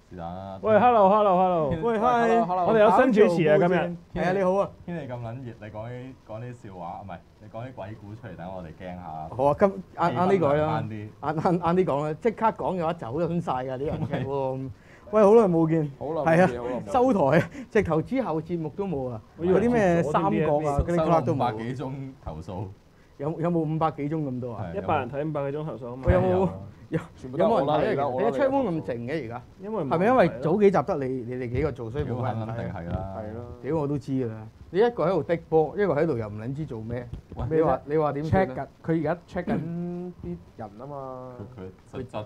是但啦。 喂，hello，喂，hi，我哋有新主持啊，今日。 係啊，你好啊。 天氣咁撚熱，你講啲笑話，唔係你講啲鬼故出嚟，等我哋驚下。 好啊，今啱啲改啦， 啱啱啲講啦，即刻講嘅話走咗晒㗎啲人嘅喎。喂，好耐冇見，係啊，收台，直頭之後節目都冇啊。嗰啲咩三國啊，嗰啲 club 都冇。 500幾宗投訴。 有冇500幾宗咁多啊 ？100人睇500幾宗投訴啊嘛。 有冇人睇啊？你一出門咁靜嘅而家，係咪因為早幾集得你哋幾個做，所以冇人睇？ 肯定係啦。 係咯。屌我都知㗎啦。你一個喺度滴波，一個喺度又唔撚知做咩？你話點 check 緊？佢而家 check 緊啲人啊嘛。 佢窒。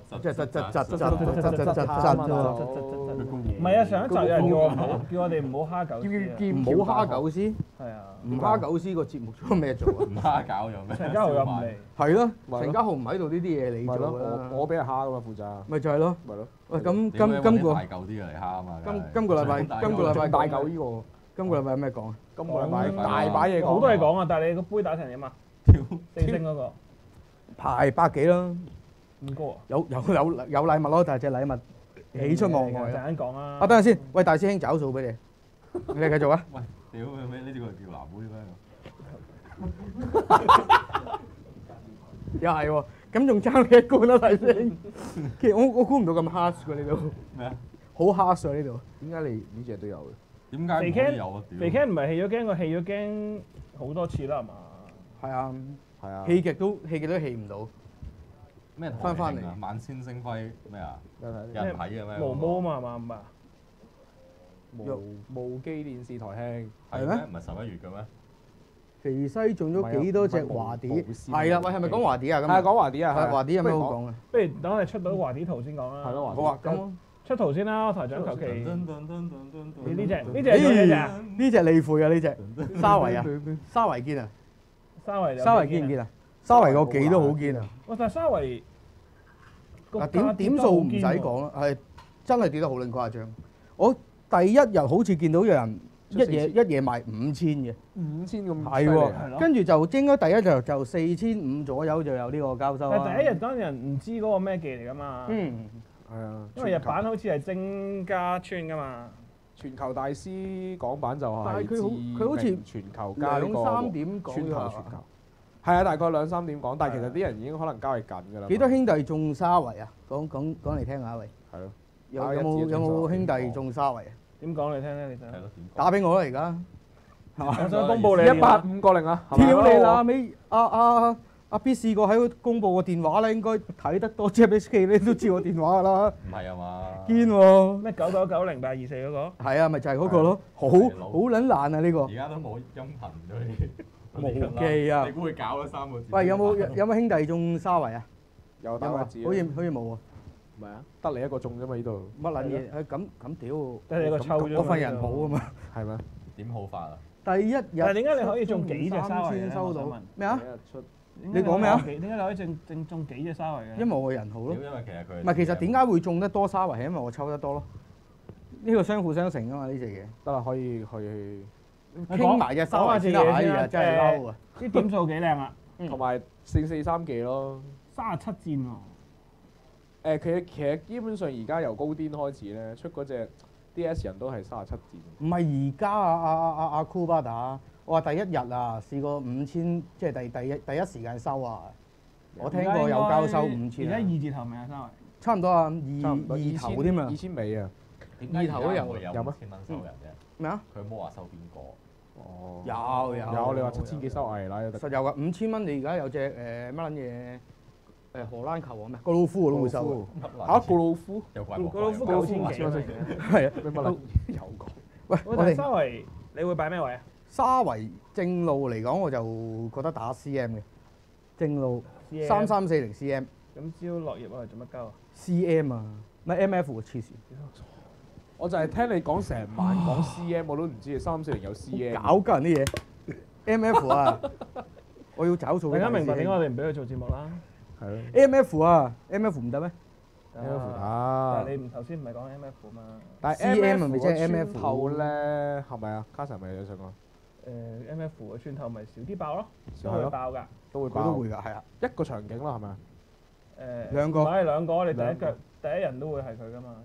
唔係啊！上一集有人叫我哋唔好蝦狗， 唔好蝦狗先。 係啊， 唔蝦狗師個節目做咩做啊？ 唔蝦搞有咩？ 陳家豪又唔嚟。 係咯，陳家豪唔喺度，呢啲嘢你做啦。 我俾人蝦噶嘛，負責。 咪就係咯。 咪咯。 喂，咁今個大嚿啲嘅嚟蝦啊嘛。 今個禮拜大狗呢個。 今個禮拜有咩講啊？ 今個禮拜大把嘢講， 好多嘢講啊！但係你個杯打成點啊？4星嗰個排百幾啦。 咁高啊？ 有禮物咯，但係隻禮物喜出望外啊！ 陣間講啊！ 等陣先，喂大師兄找數俾你，你繼續啊！ 喂，屌咩？呢啲個叫藍妹咩？ 又係喎，咁仲爭你一罐啦，大師兄。其實我估唔到咁 hard 㗎呢度。 咩啊？ 好 hard 啊呢度。 點解你呢隻都有嘅？ 點解唔可以有啊？ 肥 Ken 唔係棄咗驚，佢棄咗驚好多次啦，係嘛？ 係啊， 係啊， 棄極都棄唔到。 咩翻嚟啊？萬千星輝咩啊？有人睇嘅咩？ 毛毛啊嘛，係嘛？ 無機電視台慶係咩？唔係11月嘅咩？ 肥西中咗幾多隻華啲？係啦，喂，係咪講華啲啊？咁係講華啲啊， 華啲有咩好講啊？ 不如等我哋出到華啲圖先講啦。 係咯，華啲。 好啊，咁出圖先啦，台長求其。你呢隻呢隻利悔啊！呢隻沙維啊，沙維堅啊， 沙維堅唔堅啊？沙維個幾都好堅啊！ 哇！但係沙維嗱點數唔使講啦，係真係跌得好撚誇張。我第一日好似見到有人一夜賣5000嘅 ，5000咁係喎，跟住就應該第一就4500左右就有呢個交收啦。 但係第一日嗰陣人唔知嗰個咩技嚟㗎嘛。 係啊， 因為日版好似係精加村㗎嘛。 全球大師港版就係， 但係佢好似全球加呢個 2-3點講全球。係啊，大概2-3點講，但係其實啲人已經可能交易緊㗎啦。 幾多兄弟中沙維啊？講嚟聽下喂。 係咯。 有冇兄弟中沙維啊？ 點講你聽咧？你真係打俾我啦而家。 我想公佈你 185個零啊！ 屌你啦尾阿 B 試過喺度公佈個電話咧，應該睇得多 JPSK 你都知我電話㗎啦。 唔係啊嘛？ 堅喎。 咩99908224嗰個？ 係啊，咪就係嗰個咯，好撚爛啊呢個。 而家都冇音頻咗， 無記啊！ 你估會搞咗3個字？ 喂，有冇兄弟中沙維啊？ 有打個字。 好似冇啊。 唔係啊，得你一個中啫嘛呢度。 乜撚嘢？咁屌！ 得你一個抽啫嘛。 我份人好啊嘛。 係咩？ 點好法啊？ 第一日。 但係點解你可以中幾隻沙維先收到咩啊？ 你講咩啊？ 點解你可以中幾隻沙維嘅？ 因為我人好咯。 因為其實佢唔係，其實點解會中得多沙維係因為我抽得多咯。呢個相輔相成㗎嘛呢隻嘢。 得啦，可以去傾埋隻沙維先啦，哎呀真係嬲啊！ 啲點數幾靚啊！ 同埋443技咯 ，37戰喎。其實基本上而家由高端開始咧，出嗰隻 DS 人都係37戰。 唔係而家阿庫巴打，我話第一日啊試過5000，即係第一時間收啊！我聽過有交收5000。 而家2字頭未啊？沙維差唔多啊，二頭添啊 ，2000尾啊， 二頭都有 5000蚊收人啫。 咩啊？ 佢冇話收邊個？ 哦， 有你話7000幾收危啦， 實有㗎，5000蚊你而家有隻乜撚嘢？荷蘭球啊咩？高魯夫我都會收嚇，高魯夫有貴高魯夫9000幾係啊， 咩乜撚有講？ 喂， 我哋沙維你會擺咩位啊？ 沙維正路嚟講，我就覺得打 CM 嘅正路3340 CM。 咁招落葉我係做乜鳩啊 ？CM 啊，唔係 MF 喎，黐線！ 我就係聽你講成晚講 CM，我都唔知340有 CM。 搞緊啲嘢 MF 啊！我要找數。 大家明白點解我哋唔俾佢做節目啦？ 係咯。 MF 啊 ，MF 唔得咩 ？MF 得。 但係你頭先唔係講 MF 嘛？ 但係 CM 係咪即係 MF 穿透咧？係咪啊？卡神咪有想講。 MF 嘅穿透咪少啲爆咯， 都會爆㗎。 都會爆。 都會㗎，係啊。 一個場景啦，係咪啊？ 兩個。 唔係兩個，你第一人都會係佢㗎嘛。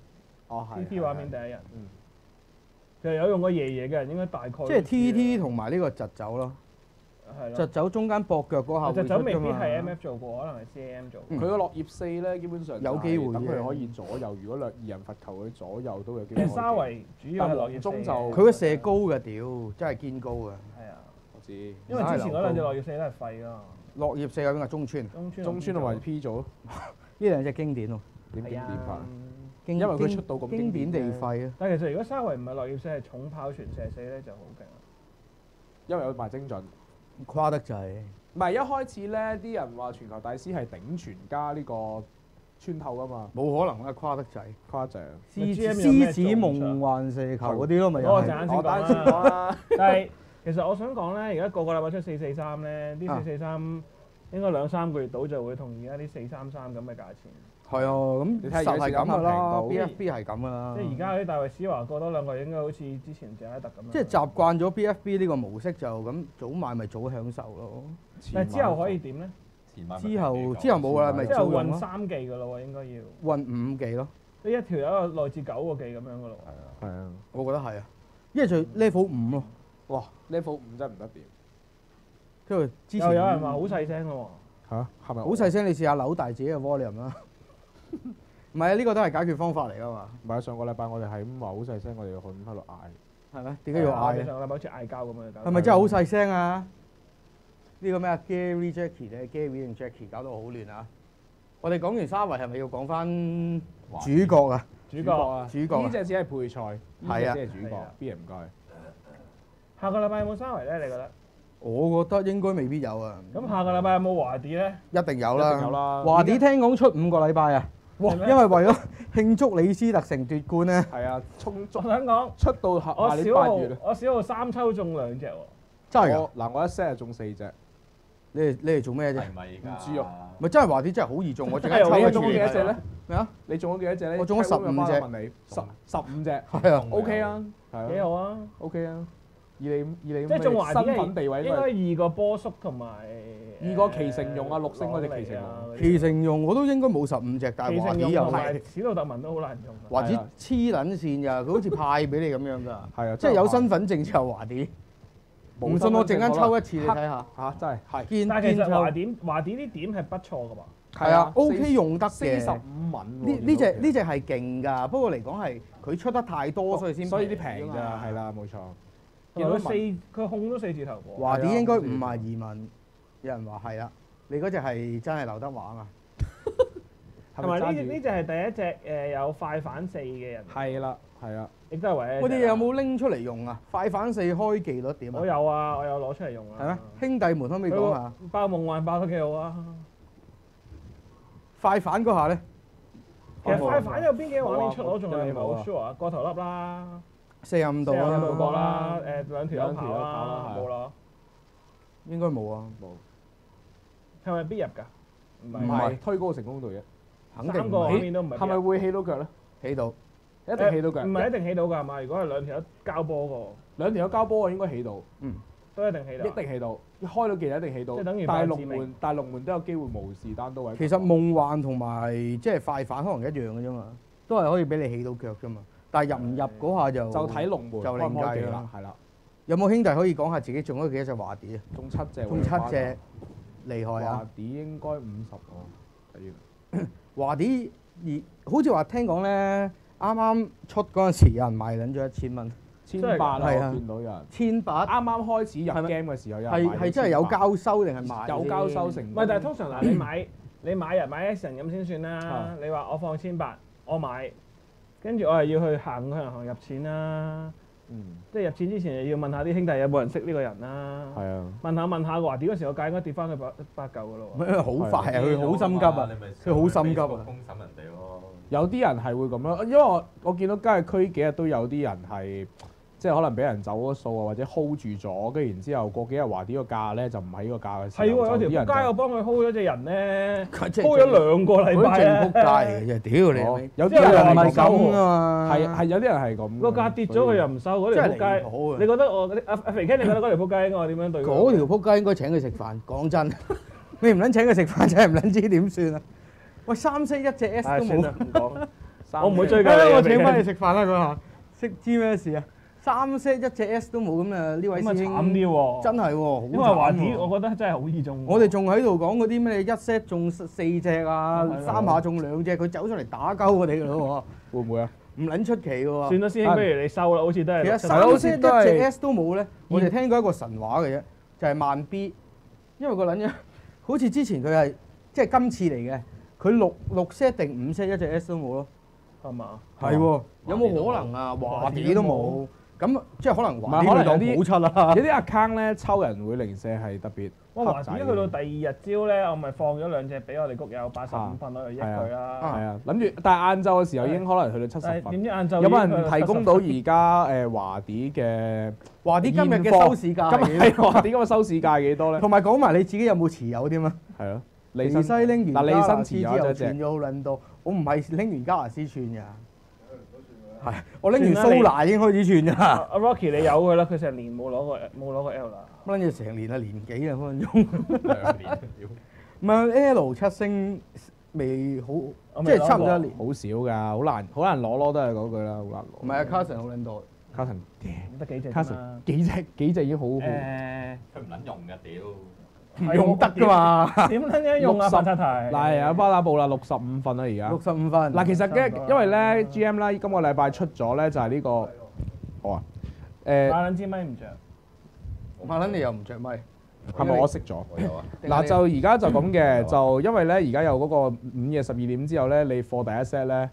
哦係。 TT 畫面第一人。其實有用過爺爺嘅人應該大概。 即係 TT 同埋呢個疾走咯。 係疾走中間駁腳嗰下會出㗎嘛。 疾走未必係 MF 做過，可能係 CAM 做。 佢個落葉4咧，基本上有機會咁佢可以左右。如果2人罰球，佢左右都有機會。 沙維主要係落葉4。 佢個射高嘅屌，真係堅高嘅。 係啊， 我知。 因為之前嗰兩隻落葉4都係廢㗎。 落葉4有邊個？中村。 中村同埋 P 組。 呢兩隻經典喎。 點法？ 因為佢出到咁經典地廢啊！ 但係其實如果沙維唔係落葉4係重炮傳射4咧就好勁啦。 因為有賣精準。 誇得滯。 唔係一開始咧，啲人話傳球大師係頂傳加呢個穿透㗎嘛。 冇可能啦，誇得滯。 誇張。 獅子夢幻射球嗰啲咯，咪又係。 我陣間先講啦。但係其實我想講咧，而家個禮拜出443咧，啲443應該2-3個月到就會同而家啲433咁嘅價錢。 係啊，咁實係咁噶啦 ，BFB 係咁噶啦。 即係而家啲大衛斯華過多2個月應該好似之前謝拉特咁樣。 即係習慣咗 BFB 呢個模式就咁，早買咪早享受咯。 但係之後可以點咧？ 之後冇啦，咪之後運早用咯。 3記噶咯喎，應該要。 運5記咯。 呢一條友內置9個記咁樣噶咯。 係啊， 我覺得係啊，因為就 level 5咯。 哇！level 5真係唔得掂。 跟住之前有人話好細聲咯喎。嚇？係咪？ 好細聲，你試下扭大自己嘅 volume 啦。唔係啊，呢個都係解決方法嚟噶嘛。 唔係啊，上個禮拜我哋係咁話好細聲，我哋喺度嗌。 係咩？點解要嗌？ 上個禮拜好似嗌交咁樣。 係咪真係好細聲啊？呢個咩啊 ？Gary Jackie 咧，Gary 定 Jackie 搞到好亂啊！我哋講完沙維係咪要講翻主角啊？ 主角啊！ 主角呢隻只係配菜， 係啊， 只係主角。邊人唔該？ 下個禮拜有冇沙維咧？你覺得？ 我覺得應該未必有啊。 咁下個禮拜有冇華迪咧？ 一定有啦。 一定有啦。 華迪聽講出5個禮拜啊！哇！因為為咗慶祝李斯特城奪冠咧。 係啊， 我想講出到下年8月。 我小號3抽中2隻喎。 真係㗎？ 嗱，我一 set 係中4隻。 你哋做咩啫？ 係咪㗎？ 唔知啊。 咪真係華迪真係好易中，我陣間抽一你中咗幾多隻咧？ 咩啊？ 你中咗幾多隻咧？ 我中咗15隻。 問你15隻。 係啊。 OK 啊。係啊。 幾好啊。 OK 啊。以你即係中華啲身份地位應該2個波叔同埋 2個奇成用啊，6星嗰隻奇成用。 奇成用我都應該冇15隻，但係華迪又係。 史杜特文都好難中。 華迪黐撚線㗎，佢好似派俾你咁樣㗎。 係啊。 即係有身份證就華迪。唔信我陣間抽一次你睇下。 嚇！真係。 係。 但係其實華迪啲點係不錯㗎嘛。 係啊，OK 用得嘅。 45蚊。 呢隻係勁㗎，不過嚟講係佢出得太多，所以先。 所以啲平咋，係啦，冇錯。 佢控咗4字頭喎。 華迪應該唔係移民，有人話係啦。你嗰隻係真係劉德華啊？ 同埋呢隻係第一隻有快反4嘅人。 係啦，係啊。 亦都係唯一。 我哋有冇拎出嚟用啊？快反4開技率點啊？ 我有啊，我有攞出嚟用啊。 係咩？兄弟們可唔可以講下？ 爆夢幻爆得幾好啊！ 快反嗰下咧？ 其實快反有邊幾畫面出我仲係唔係好 sure 啊？個頭粒啦。 45度啦。 45度角啦，兩條友跑啦，冇啦。 應該冇啊，冇。 係咪必入㗎？ 唔係推高成功度嘅， 肯定 3個畫面都唔係。 係咪會起到腳咧？ 起到， 一定起到腳。 唔係一定起到㗎係嘛？如果係兩條友交波個。 2條友交波應該起到。 都一定起到。 一定起到，開到技一定起到。 即係等於但係龍門都有機會無視單刀位。 其實夢幻同埋即係快反可能一樣嘅啫嘛，都係可以俾你起到腳啫嘛。但係入唔入嗰下就睇龍門就另計啦， 係啦。 有冇兄弟可以講下自己中咗幾多隻華迪啊？ 中7隻。 中7隻，厲害啊！ 華迪應該50喎。 華迪好似話聽講咧，啱啱出嗰陣時有人賣緊咗1000蚊。 1800啊！我見到有人。 1800。 啱啱開始入 game 嘅時候有人買。 係真係有交收定係賣？ 有交收成。 唔係，但係通常嗱，你買人買 S 人咁先算啦。你話我放1800，我買，跟住我係要去行銀行入錢啦。即係入錢之前又要問下啲兄弟有冇人識呢個人啦。係啊。問下華迪嗰時，我價應該跌翻去8嚿㗎咯喎。 好快啊！佢好心急啊！佢好心急啊！ 公審人哋咯。 有啲人係會咁樣，因為我見到交易區幾日都有啲人係。即係可能俾人走咗數啊，或者 hold 住咗，跟住然之後過幾日華迪個價咧就唔喺呢個價嘅時候。係喎，有條街我幫佢 hold 咗隻人咧，hold 咗2個禮拜咧。 嗰啲正仆街嚟嘅啫，屌你！ 有啲人唔係咁啊嘛。 係有啲人係咁。 個價跌咗佢又唔收，嗰條仆街。你覺得我阿肥 Ken，你覺得嗰條仆街應該我點樣對佢？ 嗰條仆街應該請佢食飯。講真，你唔撚請佢食飯真係唔撚知點算啊！喂，3-4一隻 S 都冇。 唔講。 我唔會追究你。 我請翻你食飯啦，佢話識知咩事啊？3 set 1隻 S 都冇咁啊！呢位師兄慘啲喎， 真係喎， 因為華啲我覺得真係好易中。 我哋仲喺度講嗰啲咩1 set 中4隻啊，3下中2隻，佢走出嚟打鳩我哋㗎咯喎。 會唔會啊？ 唔撚出奇喎。 算啦，師兄，不如你收啦，好似都係。 其實3 set 1隻 S 都冇咧，我哋聽過一個神話嘅啫，就係慢 B，因為個撚樣好似之前佢係即係今次嚟嘅，佢6 set 定5 set 1隻 S 都冇咯， 係嘛？ 係喎，有冇可能啊？華啲都冇。咁即係可能華啲可能有啲好出啦。 有啲 account 咧抽人會零舍係特別。 哇！華啲去到第2日朝咧，我咪放咗2隻俾我哋谷友85分攞去益佢啦。 係啊，諗住，但係晏晝嘅時候已經可能去到70分。 點知晏晝有冇人提供到而家華啲嘅華啲今日嘅收市價？ 今日華啲今日收市價幾多咧？ 同埋講埋你自己有冇持有添啊？ 係咯， 利西拎完嗱，利申持有咗隻， 串咗好撚多。我唔係拎完加拿斯串㗎。係，我拎完蘇拿已經開始串㗎。 阿 Rocky 你有佢啦，佢成年冇攞過 L 啦。 乜撚嘢成年啊？年幾啊？分分鐘。 2年屌。 唔係 L 7星未好，即係差唔多1年。 好少㗎，好難攞都係嗰句啦，好難攞。 唔係啊，Carson 好撚多。 Carson 得幾隻 ？Carson 幾隻已經好好。 佢唔撚用㗎屌。 唔用得㗎嘛？ 點撚樣用啊？范察提。 嗱，有巴打布啦，65分啦而家。 65分。 嗱，其實因為咧 GM 啦，今個禮拜出咗咧就係呢個，好啊， 馬撚支咪唔着。 馬撚你又唔着咪？ 係咪我熄咗？ 我有啊。 嗱，就而家就咁嘅，就因為咧而家有嗰個午夜12點之後咧，你貨第一 set 咧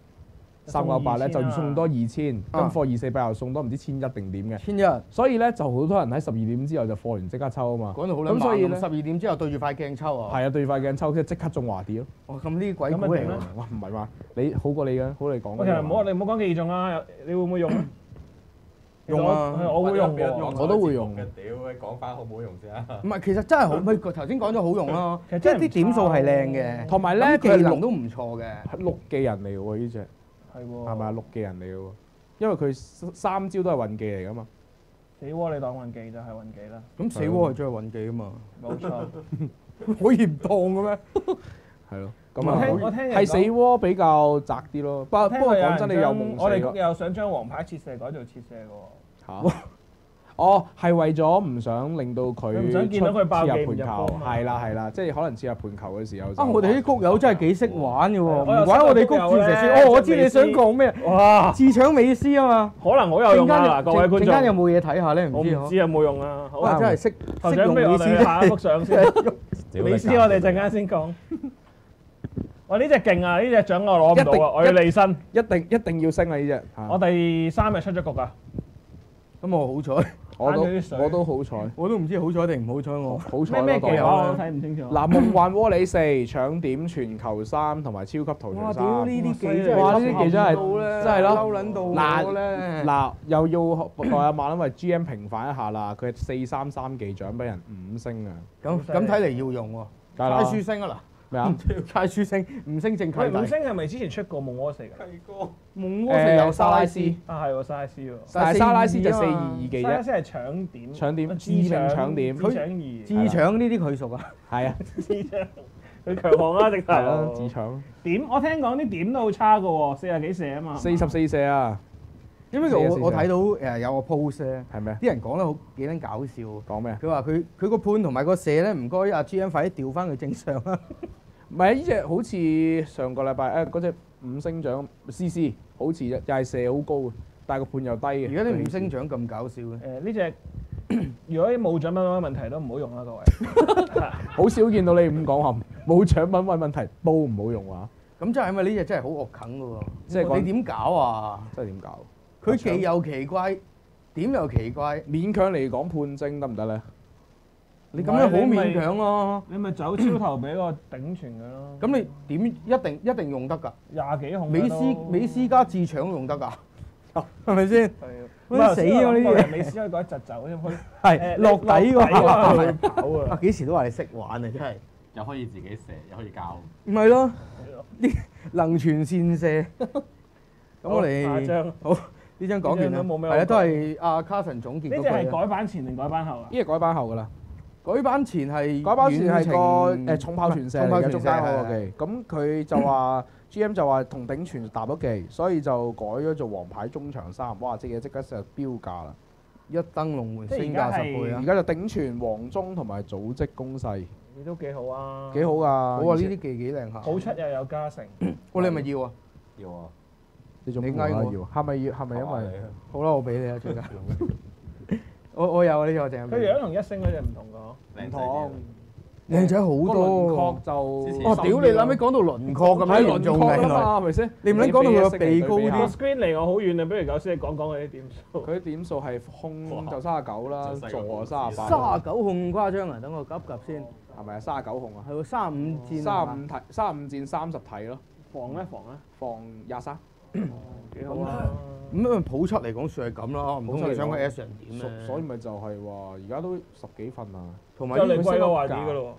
398咧就送多2000，金貨248又送多唔知1100定點嘅。 1100。 所以咧就好多人喺12點之後就貨完即刻抽啊嘛。 講到好撚慢。咁所以咧12點之後對住塊鏡抽啊。係啊，對住塊鏡抽，即刻中華啲咯。 哦，咁呢啲鬼股嚟㗎。 哇，唔係嘛？你好過你嘅，好你講。 其實你唔好講幾中啊！你會唔會用？ 用啊！ 我會用喎， 我都會用嘅。屌，講翻好唔好用先啊？ 唔係，其實真係好，佢頭先講咗好用咯。其實即係啲點數係靚嘅， 同埋咧技能都唔錯嘅。 6技人嚟喎呢隻， 係喎。 係咪啊？6技人嚟嘅喎，因為佢3招都係運技嚟㗎嘛。 死窩你當運技就係運技啦。 咁死窩係最係運技啊嘛。 冇錯。 可以唔當嘅咩？ 係咯。咁啊， 我聽係死窩比較窄啲咯。不過講真，你有夢我哋又想將黃牌切射改做切射嘅喎。 嚇！哦，係為咗唔想令到佢唔想見到佢爆切入盤球，係啦，即係可能切入盤球嘅時候。 啊！我哋啲谷友真係幾識玩嘅喎，唔怪我哋谷住成説。哦，我知你想講咩？哇！自搶美斯啊嘛， 可能好有用啊！各位觀眾， 陣間有冇嘢睇下咧？ 我唔知有冇用啊！ 哇！真係識用美斯。 下一幅相先。美斯我哋陣間先講。哇！呢隻勁啊！呢隻獎我攞唔到啊！我要離身。 一定要升啊！呢隻。 我第3日出咗局啊！ 咁我好彩， 我都好彩， 我都唔知好彩定唔好彩我。 好彩咩技啊？我睇唔清楚。 嗱，夢幻窩里4搶點全球3同埋超級圖像3。 哇！屌呢啲技真係， 哇！呢啲技真係咯， 嬲撚到我咧。 嗱，又要代阿馬，因為 GM 平反一下啦，佢係433技獎俾人5星啊。 咁睇嚟要用喎，猜書星啊嗱。咩啊？猜書星5星正契弟。 5星係咪之前出過夢窩4㗎？ 係個夢窩4有沙拉斯。 啊係喎，沙拉斯喎。 但係沙拉斯就422技啫。 沙拉斯係搶點。 搶點。致命搶點。 佢自搶呢啲佢熟啊。 係啊。自搶。佢強項啊，直頭。 係咯，自搶。 點？我聽講啲點都好差㗎喎，40幾射啊嘛。 44射啊！ 因為我睇到有個 post 咧， 係咩？ 啲人講得好幾撚搞笑。 講咩啊？ 佢話佢個判同埋個射咧，唔該阿 GM 快啲調翻佢正常啊！ 唔係啊！呢隻好似上個禮拜嗰隻5星獎 CC， 好似又係射好高嘅，但係個判又低嘅。 而家啲5星獎咁搞笑嘅。 呢隻如果冇獎品問題都唔好用啦，各位。 好少見到你咁講話，冇獎品問題都唔好用啊！ 咁真係因為呢隻真係好惡啃嘅喎， 即係你點搞啊？ 真係點搞？ 佢技又奇怪，點又奇怪， 勉強嚟講判精得唔得咧？ 你咁樣好勉強咯。 你咪走超頭俾個頂傳佢咯。 咁你點一定用得㗎 ？20幾控。 美斯加自搶用得㗎，係咪先？ 係啊。 死咗呢啲嘢。 美斯可以改疾走添，佢係落底喎。 跑啊！ 幾時都話你識玩啊！真係。 又可以自己射，又可以教。 唔係咯，呢能傳善射。咁我哋好。呢張講完啦，係啊，都係阿 Carson 總結嗰句。 呢隻係改版前定改版後啊？ 呢隻改版後㗎啦。 改版前係個重炮傳射嚟嘅中間嗰個技，咁佢就話 GM 就話同鼎全搭咗技，所以就改咗做黃牌中場3。哇！隻嘢即刻就標價啦， 一登龍門升價10倍啊！ 而家就鼎全、黃忠同埋組織攻勢， 你都幾好啊！ 幾好㗎！ 好啊，呢啲技幾靚下。 普出又有加成。 你係咪要啊？ 要啊！ 你做咩你嗌我要？係咪因為？ 好啦，我俾你啊，最近。我有啊，呢個淨係。 佢樣同一星嗰隻唔同㗎。 唔同。 靚仔好多。 輪廓就哦，屌你諗起講到輪廓咁樣嚴重嘅， 啊嘛，係咪先？ 你唔撚講到佢個鼻高啲 ？Screen 離我好遠啊，不如九師你講講佢啲點數。 佢啲點數係空就39啦，坐就38。 39控誇張啊！等我急急先。 係咪啊？39控啊？ 係喎，35戰。 35戰30題咯。 防咧？ 防23。 幾好啊！ 咁普出嚟講算係咁啦，唔通你想個 S 人點咧？ 所以咪就係話，而家都10幾分啊！ 同埋就嚟貴過華啲㗎咯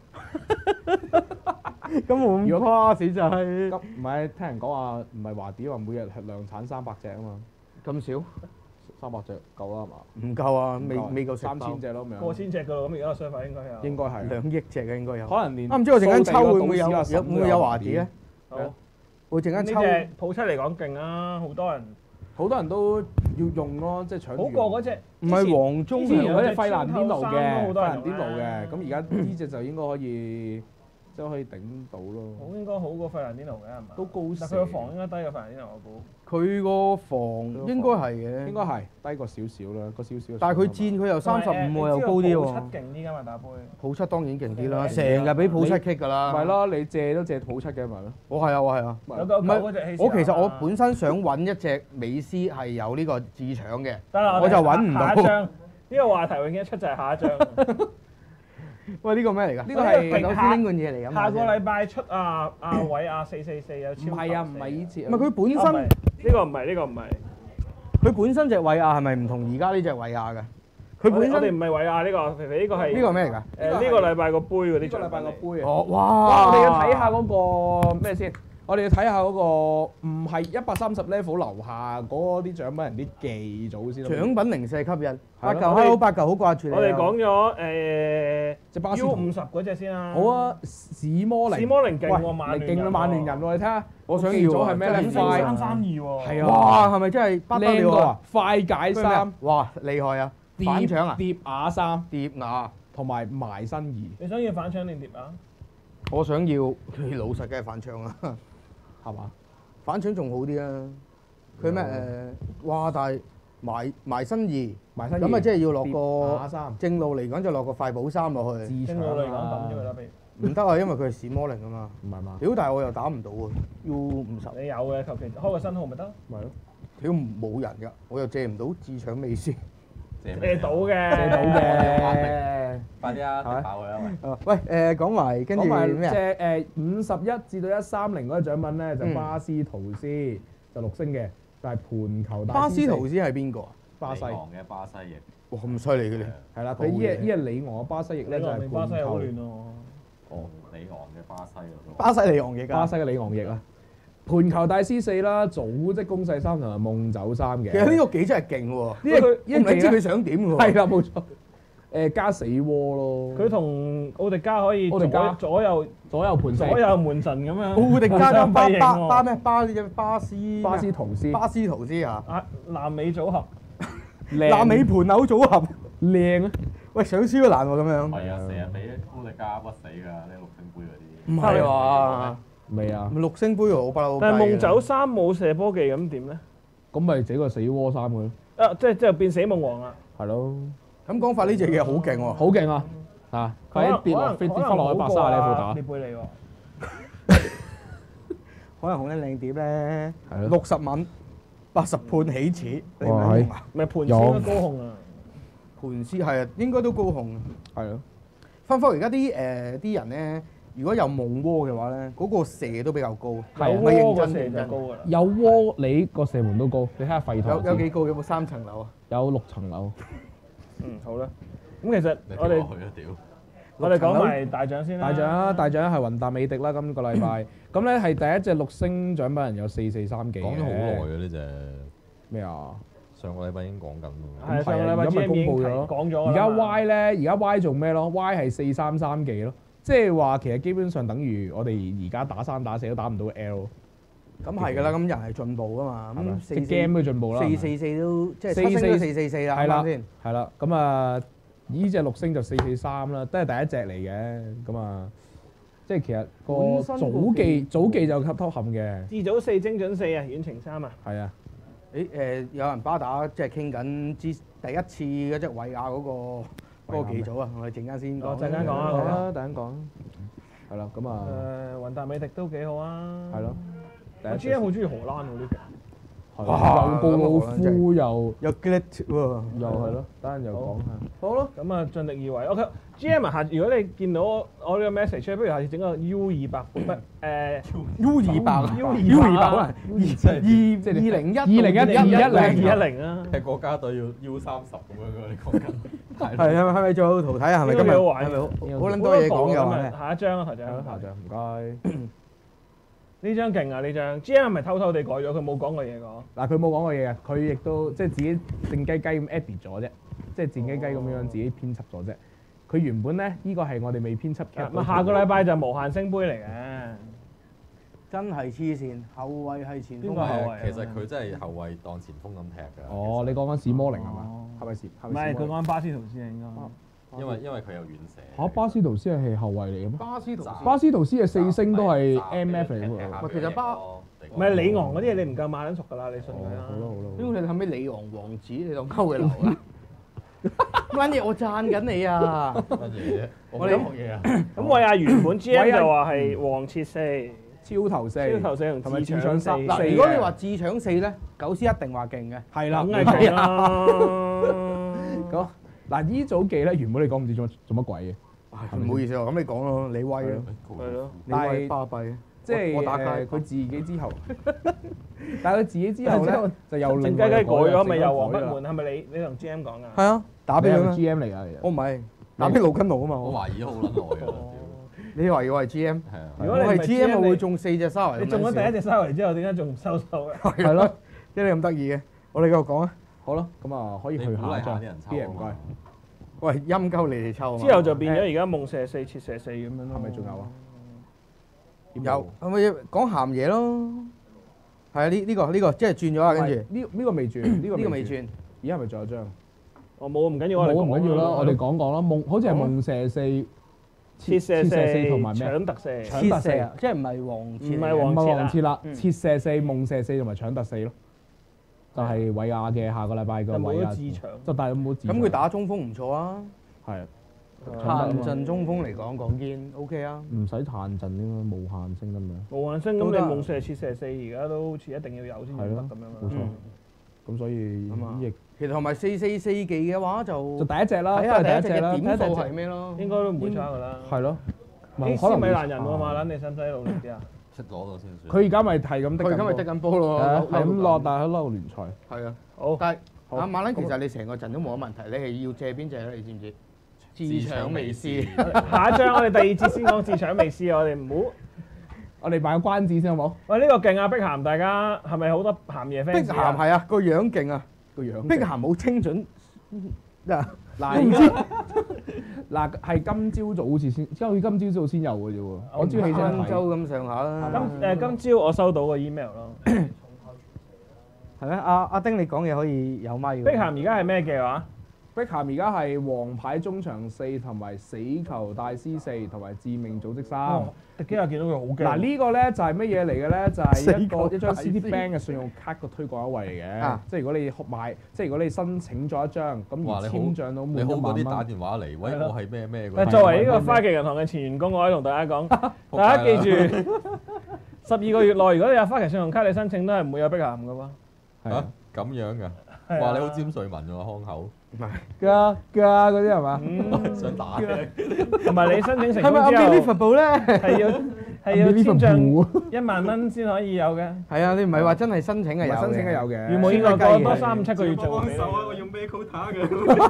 喎。咁冇咁誇死就係。 唔係聽人講話，唔係華啲話每日係量產300隻啊嘛。 咁少 ？300隻夠啦係嘛？ 唔夠啊，未夠 3000隻咯咁樣。 過千隻㗎咯，咁而家個商費應該有。 應該係 2億隻嘅應該有。 可能連唔知我陣間抽會唔會有華啲咧？ 好。 會陣間抽。 呢隻普出嚟講勁啊，好多人都要用咯，即係搶住。 好過嗰隻。 唔係黃忠之前有隻費蘭甸奴嘅， 費蘭甸奴嘅，咁而家呢隻就應該可以，即係可以頂到咯。 應該好過費蘭甸奴嘅係嘛？ 都高射。 但佢個防應該低過費蘭甸奴我估。 佢個防應該係嘅。 應該係低過少少啦，個少少。 但係佢戰佢又35喎，又高啲喎。 普七勁啲㗎嘛打杯。 普七當然勁啲啦，成日俾普七 kick 㗎啦。 咪咯，你借都借普七嘅咪咯。 我係啊。 有夠嗰隻氣。 我其實我本身想揾一隻美斯係有呢個智搶嘅， 得啦， 我就揾唔到。 下一張呢個話題永遠一出就係下一張。 喂，呢個咩嚟㗎？ 呢個係狗師兄嘅嘢嚟㗎嘛。 下個禮拜出阿偉亞444有超。 唔係啊，唔係呢隻。 唔係佢本身。 呢個唔係。 佢本身隻韋亞係咪唔同而家呢隻韋亞㗎？佢本身我哋唔係韋亞呢個，肥肥呢個係。 呢個咩嚟㗎？ 呢個禮拜個杯嗰啲。 呢個禮拜個杯啊！ 哦，哇！ 我哋要睇下嗰個咩先？我哋要睇下嗰個唔係130 level 樓下嗰啲獎品人啲技組先。 獎品零舍吸引。8嚿 Hello，8嚿好掛住你。 我哋講咗隻巴斯 U50嗰隻先啦。 好啊，史摩寧。 史摩寧勁喎，曼聯勁啊，曼聯人喎，你睇下。 我想要係咩咧？快 332喎。 係啊。 哇，係咪真係不得了啊？ 快解3。 哇，厲害啊！反搶啊！ 疊瓦3。 疊瓦。 同埋埋身2。 你想要反搶定疊瓦？ 我想要佢老實梗係反搶啦。 係嘛？ 反搶仲好啲啊！佢咩哇！但係埋身2，咁啊即係要落個正路嚟講就落個快補3落去。 正路嚟講抌咗佢啦，不如。 唔得啊，因為佢係史摩寧啊嘛。 唔係嘛？ 屌！但係我又打唔到喎，U50。 你有嘅，求其開個新號咪得。 咪咯。 屌冇人㗎，我又借唔到智搶美斯。 借到嘅。 快啲啊！爆佢啊！ 喂講埋跟住咩啊？ 隻51至到130嗰隻獎品咧，就巴斯圖斯就6星嘅，就係盤球大師。 巴斯圖斯係邊個啊？ 巴西嘅巴西翼。 哇！咁犀利嘅你。 係啦，佢依隻里昂嘅巴西翼咧就係巴西好亂咯。 哦，里昂嘅巴西嗰巴西里昂翼啊！ 巴西嘅里昂翼啊！盤球大師4啦，組織攻勢3同埋夢走3嘅。 其實呢個技真係勁喎！ 呢個唔知佢想點喎？ 係啦，冇錯。加死窩咯！ 佢同奧迪加可以左右盤左右門神咁樣。 奧迪加加巴咩？巴斯圖斯啊！ 南美組合， 南美盤口組合， 靚啊！ 喂，想輸都難喎咁樣。 係啊，成日俾奧迪加屈死㗎，呢6星杯嗰啲。 唔係話未啊 ？6星杯我不嬲。 但係夢走3冇射波技咁點咧？ 咁咪整個死窩3佢咯。 即係變死夢王啦。 係咯。 咁講法呢隻嘢好勁喎， 好勁啊！啊，快啲跌翻落去白沙呢副打。 列貝利喎， 可能好撚靚碟咧，60蚊80判起始，你哇係咪盤先都高控啊！ 盤師係啊，應該都高控。 係咯。 分科而家啲人咧，如果有夢窩嘅話咧，嗰個射都比較高。 有窩個射就高㗎啦。 有窩你個射門都高，你睇下廢台。 有幾高？有冇3層樓啊？ 有6層樓。 好啦。咁其實我哋講埋大獎先啦。 大獎係雲達美迪啦，今個禮拜。咁咧係第一隻6星獎品人有443幾嘅。 講咗好耐嘅呢隻。 咩啊？ 上個禮拜已經講緊咯。 係上個禮拜 GM 已經講咗。 而家 Y 咧，而家 Y 做咩咯 ？Y 係433幾咯，即係話其實基本上等於我哋而家打3打4都打唔到 L。 咁係㗎啦，咁人係進步㗎嘛。咁隻 game 都進步啦。 444都即係七星都444啦， 係啦先。 係啦，咁啊，呢隻6星就443啦，都係第一隻嚟嘅。咁啊，即係其實個早記就吸偷冚嘅。 自早4精準4啊，遠程3啊。 係啊。 有人巴打即係傾緊第一次嗰隻維亞嗰個技組啊，我哋陣間先講。 陣間講啊， 好啦，陣間講。係啦，咁啊。 雲達美迪都幾好啊。 係咯。 我 GM 好中意荷蘭喎呢隻。 又布魯夫又 Glit 喎， 又係咯，等陣又講下。 好咯，咁啊盡力而為。OK，GM 下如果你見到我呢個 message，不如下次整個 U200 U200 啊，2010啊， 係國家隊要 U30咁樣嘅，你講緊。 係咪仲有圖睇啊？係咪今日？ 好玩， 係咪好撚多嘢講嘅？ 下一張啊，台長。 下張唔該。 呢張勁啊！呢張 GM 係咪偷偷地改咗？佢冇講過嘢講。 嗱，佢冇講過嘢嘅，佢亦都即係自己靜雞雞咁 edit 咗啫，即係靜雞雞咁樣自己編輯咗啫。佢原本咧呢個係我哋未編輯嘅。 下個禮拜就無限星杯嚟嘅。 真係黐線，後衞係前鋒。 邊個後衞？ 其實佢真係後衞當前鋒咁踢㗎。 哦，你講緊史摩寧係嘛？係咪史？ 唔係，佢講緊巴斯圖斯啊，應該。 因為佢有遠射。 嚇，巴斯圖斯係後衞嚟嘅咩？ 巴斯圖斯嘅4星都係 MF 嚟喎。 其實唔係里昂嗰啲嘢，你唔夠馬撚熟㗎啦，你信佢啦。 好啦好啦。 因為你後尾里昂王子，你當溝佢流啦。乜嘢？我讚緊你啊！ 乜嘢啫？我哋學嘢啊！ 咁維亞原本 GM 就話係黃切4、 超頭4 同埋智搶3。 嗱，如果你話智搶4咧，九師一定話勁嘅。 係啦， 梗係勁啦。 咁嗱，依組技咧原本你講唔知做乜鬼嘅。 唔好意思喎，咁你講咯，你威咯， 係咯， 你威巴閉。 即係我打佢自己之後，但係佢自己之後咧就又靜雞雞改咗，咪又黃不滿？係咪你同 GM 講㗎？ 係啊，打俾佢啦。 GM 嚟㗎， 我唔係打俾盧根奴啊嘛。 我懷疑好撚耐㗎。 你懷疑我係 GM？ 係啊。 如果你係 GM，我會中4隻沙維。 你中咗第一隻沙維之後，點解仲唔收手嘅？ 係咯，即係你咁得意嘅。我哋繼續講啊。 好啦，咁啊可以去下張。啲人唔該。 喂，陰鳩你哋抽。 之後就變咗而家夢射4、切射4咁樣咯。 係咪仲有啊？ 有，係咪講鹹嘢咯？係啊，呢個即係轉咗啊，跟住呢個未轉，呢個未轉。而家係咪仲有張？ 我冇唔緊要， 冇唔緊要啦，我哋講啦。好似係夢射4、 切射4 同埋咩？ 搶特4。 搶特4啊！即係唔係黃切？ 唔係黃切啦，切射4、夢射4同埋搶特4咯。就係韋亞嘅下個禮拜個韋亞。就但係冇自搶。 咁佢打中鋒唔錯啊。 係啊。 限陣中鋒嚟講堅 OK 啊。 唔使限陣應該無限星咁樣。 無限星咁你夢射、切射4而家都好似一定要有先得咁樣。 冇錯。咁所以亦其實同埋444技嘅話就第一隻啦， 睇下第一隻啦， 點數係咩咯？ 應該都唔會差㗎啦。 係咯。 可能米蘭人喎馬撚，你使唔使努力啲啊？ 出攞到先算。 佢而家咪係咁的， 佢而家咪得緊波咯， 係咁落，但係喺撈聯賽。 係啊， 好。 但係馬撚其實你成個陣都冇乜問題，你係要借邊隻咧？你知唔知？自搶美斯。 下一張我哋第二節先講自搶美斯，我哋唔好。 我哋賣個關子先好冇？ 喂，呢個勁啊！碧咸，大家係咪好多鹹嘢 fans？ 碧咸係啊，個樣勁啊， 個樣。 碧咸冇清準嗱，唔知嗱係今朝早好似先，好似今朝早先有嘅啫喎。我朝起身睇。 周咁上下啦。 今朝我收到個 email 咯。 係咩？阿丁你講嘢可以有咪？ 碧咸而家係咩嘅話？ 碧咸而家係王牌中場4同埋死球大師4同埋致命組織3。 迪基亞見到佢好驚。 嗱呢個咧就係乜嘢嚟嘅咧？就係一張 Citibank 嘅信用卡個推廣優惠嚟嘅。即係如果你買，即係如果你申請咗一張，咁而簽賬到滿1萬蚊。 你好嗰啲打電話嚟，喂，我係咩咩嗰啲。 作為呢個花旗銀行嘅前員工，我可以同大家講，大家記住，12個月內如果你有花旗信用卡，你申請都係唔會有碧咸嘅喎。 嚇咁樣㗎？哇！你好尖水文喎，腔口。 唔係㗎嗰啲係嘛？ 想打嘅。 同埋你申請成功之後，係要簽帳1萬蚊先可以有嘅。 係啊，你唔係話真係申請係有嘅。 申請係有嘅。 如冇意外過多3、7個月就幫手啊！我用咩 quota 嘅？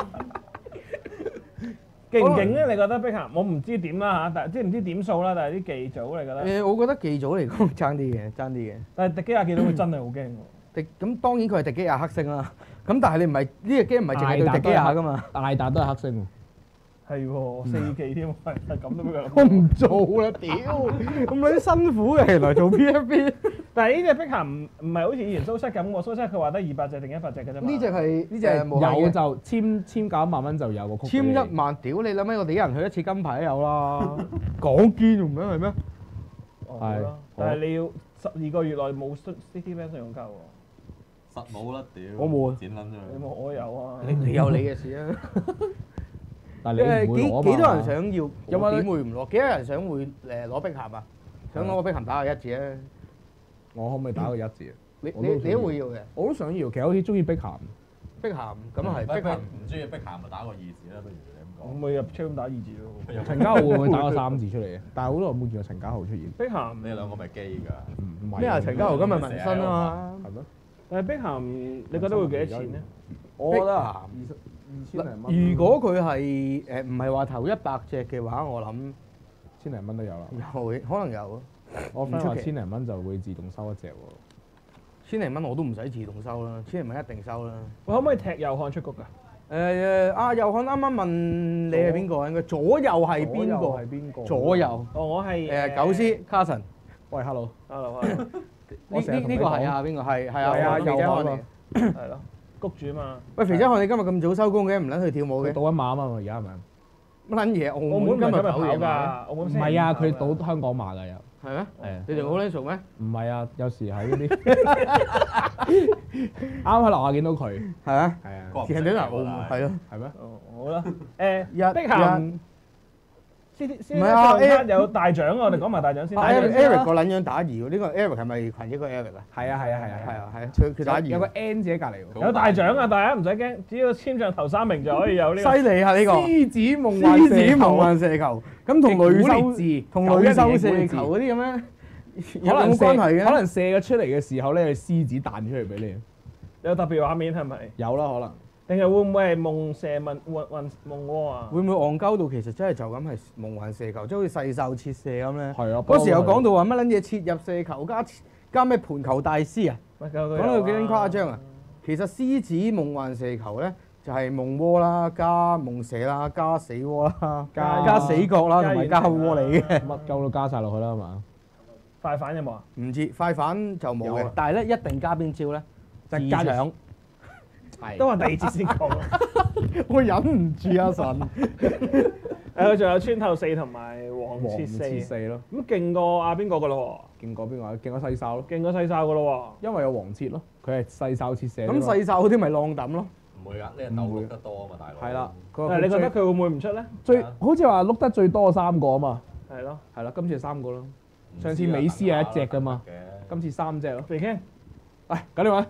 勁唔勁咧？你覺得碧咸？我唔知點啦嚇，但係即係唔知點數啦。但係啲技組你覺得？ 我覺得技組嚟講爭啲嘅。 但係迪基亞見到佢真係好驚喎。 咁當然佢係迪基亞黑星啦。咁但係你唔係呢隻 game 唔係淨係對迪基亞噶嘛？ 艾達都係黑星喎。係喎，4技添，係咁都俾佢。 我唔做啦，屌！咁撚辛苦嘅，原來做 PFP。 但係呢隻碧咸唔係好似以前蘇七咁喎，蘇七佢話得200隻定100隻嘅啫嘛。 呢隻係呢隻有就簽夠1萬蚊就有個曲。 簽1萬，屌你諗咩？我哋一人去一次金牌都有啦。講堅唔係咩？ 係，但係你要12個月內冇 Citibank 信用卡喎。 實冇啦，屌！ 我冇啊， 剪撚咗佢。 你冇我有啊。 你有你嘅事啊。 但係你唔會攞嘛？ 幾多人想要？ 有冇點會唔攞？幾多人想會攞碧咸啊？想攞個碧咸打個1字啊！ 我可唔可以打個1字啊？ 你都會要嘅。 我都想要，其實好似中意碧咸。 碧咸咁啊係，碧咸唔中意碧咸咪打個2字啦，不如你咁講。 我咪入超咁打2字咯。 陳家豪會唔會打個3字出嚟嘅？但係好耐冇見過陳家豪出現。 碧咸你兩個咪基㗎？ 唔係咩啊？陳家豪今日紋身啊嘛。 係咩？ 但係碧咸你覺得會幾多錢咧？ 我覺得啊 2000零蚊。 如果佢係唔係話頭100隻嘅話，我諗千零蚊都有啦。 有可能有啊。 我 friend 話千零蚊就會自動收一隻喎。 千零蚊我都唔使自動收啦，千零蚊一定收啦。 我可唔可以踢右漢出局㗎？ 右漢啱啱問你係邊個？應該左右係邊個？ 係邊個？ 左右。 哦，我係九師 Carson。 喂，hello。 hello。 呢個係啊？邊個？係啊， 右漢嚟。 係咯，谷主啊嘛。 喂，肥仔漢，你今日咁早收工嘅，唔撚去跳舞嘅？ 賭1碼啊嘛，而家係咪？ 乜撚嘢？ 澳門今日跑㗎，澳門唔係啊，佢賭香港碼㗎又。 係咩？ 係啊。 你哋好撚熟咩？ 唔係啊，有時喺嗰啲啱喺樓下見到佢。 係啊。 係啊。 人哋澳門係咯。 係咩？ 哦，好啦。碧咸。 唔係啊， 有大獎啊！我哋講埋大獎先。 Eric 個撚樣打2喎，呢個 Eric 係咪群益個 Eric 啊？ 係啊， 佢打2。 有個 N 字喺隔離喎。 有大獎啊！大家唔使驚，只要簽上頭3名就可以有呢個。 犀利啊！呢個獅子夢幻射球。 咁同女收字， 同女收射球嗰啲咁咧，有冇關係嘅？ 可能射咗出嚟嘅時候咧，獅子彈出嚟俾你。 有特別畫面係咪？ 有啦，可能。 定係會唔會係夢射夢窩啊？ 會唔會戇鳩到其實真係就咁係夢幻射球，即係好似細獸切射咁咧？ 係啊。 嗰時有講到話乜撚嘢切入射球加咩盤球大師啊？講到幾撚誇張啊！其實獅子夢幻射球咧就係夢窩啦，加夢射啦，加死窩啦，加死角啦，同埋加窩嚟嘅。 乜鳩都加晒落去啦，係嘛？ 快反有冇啊？ 唔知快反就冇嘅，但係咧一定加邊招咧？ 就係加搶。 都話第2節先講， 我忍唔住啊神！ 佢仲有穿透4同埋黃切4 咯。 咁勁過邊個㗎咯喎？勁過邊個啊？勁過細哨咯。 勁過細哨㗎咯喎。 因為有黃切咯，佢係細哨切射。 咁細哨嗰啲咪浪抌咯？ 唔會㗎，呢個鬥碌得多啊嘛，大佬。 係啦。 你覺得佢會唔會唔出咧？ 好似話碌得最多3個啊嘛。 係咯。 係啦，今次係3個咯。上次美斯係1隻㗎嘛。今次3隻咯。 肥傾。 喂，搞掂未？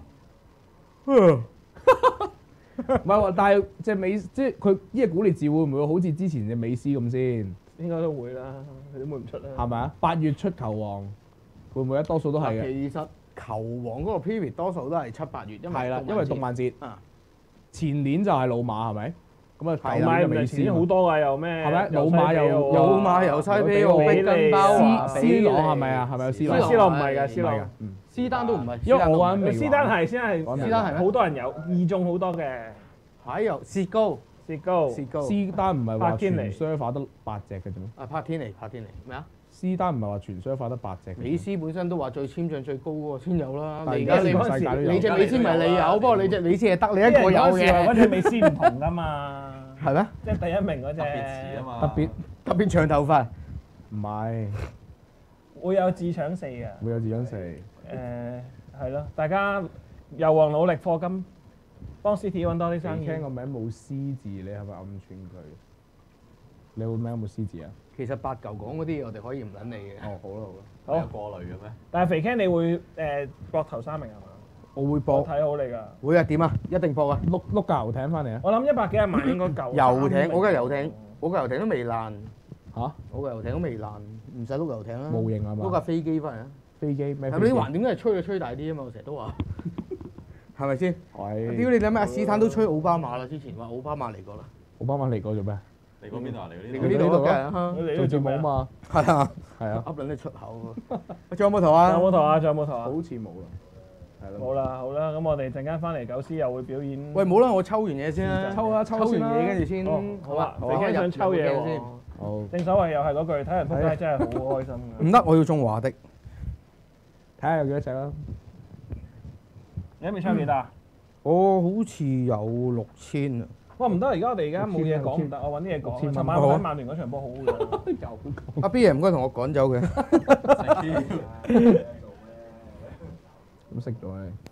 唔係喎，但係隻美即係佢呢隻古列治會唔會好似之前隻美斯咁先？ 應該都會啦，佢點會唔出咧？ 係咪啊？8月出球王會唔會咧？多數都係嘅。 其實球王嗰個 period 多數都係7、8月， 因為動漫節。前年就係老馬係咪？咁啊， 舊年就美斯好多㗎，有咩？ 係咪？老馬又西比奧、碧根包、 C 朗係咪啊？係咪有 C 朗？ C 朗唔係㗎，C 朗。 斯丹都唔係， 因為我玩斯丹係斯丹係好多人有2中好多嘅。 係又薛高。 薛高。 斯丹唔係話全 server 得8隻嘅啫咩？ 啊，柏天尼咩啊？ 斯丹唔係話全 server 得8隻。 美斯本身都話最簽獎最高嗰個先有啦。 而家世界都有。 你隻美斯唔係你有，不過你隻美斯係得你一個有嘅。 嗰隻美斯唔同㗎嘛。 係咩？ 即係第1名嗰隻。 特別似啊嘛。 特別長頭髮。 唔係。 會有自搶4嘅。 會有自搶4。 係咯，大家又旺努力課金，幫 City 揾多啲生意。 聽個名冇 C 字，你係咪暗串佢？你個名有冇 C 字啊？ 其實8嚿講嗰啲我哋可以唔撚你嘅。 哦，好啦。 好。有過濾嘅咩？ 但係肥 Ken 你會搏頭3名係嘛？ 我會搏。 我睇好你㗎。 會啊？點啊？一定搏啊！ 碌架遊艇翻嚟啊！ 我諗100幾廿萬應該夠。 遊艇，我嘅遊艇，我嘅遊艇都未爛。 嚇？ 我嘅遊艇都未爛，唔使碌遊艇啦。 模型係嘛？ 碌架飛機翻嚟啊！ 飛機咩？ 係咪啲橫點解係吹就吹大啲啊嘛？我成日都話，係咪先？ 係。 屌你諗下，斯坦都吹奧巴馬啦，之前話奧巴馬嚟過啦。 奧巴馬嚟過做咩？ 嚟過邊度啊？ 嚟過呢度嘅， 做節目啊嘛。 係啊。 係啊。 噏撚你出口喎。仲有冇圖啊？ 仲有冇圖啊？仲有冇圖啊？ 好似冇啦。係咯。 冇啦，好啦，咁我哋陣間翻嚟，九師又會表演。 喂，冇啦，我抽完嘢先啦。抽完嘢跟住先。 好啊。肥 Ken 想抽嘢喎。 好。 正所謂又係嗰句，睇人撲街真係好開心㗎。 唔得，我要中華的。 下有幾多隻啦。 你一面抽幾多啊？ 我好似有6000啊！ 哇唔得，而家我哋而家冇嘢講唔得，我揾啲嘢講。尋晚睇曼聯嗰場波好嘅。 阿 B 爺唔該同我趕走嘅。 咁識咗你。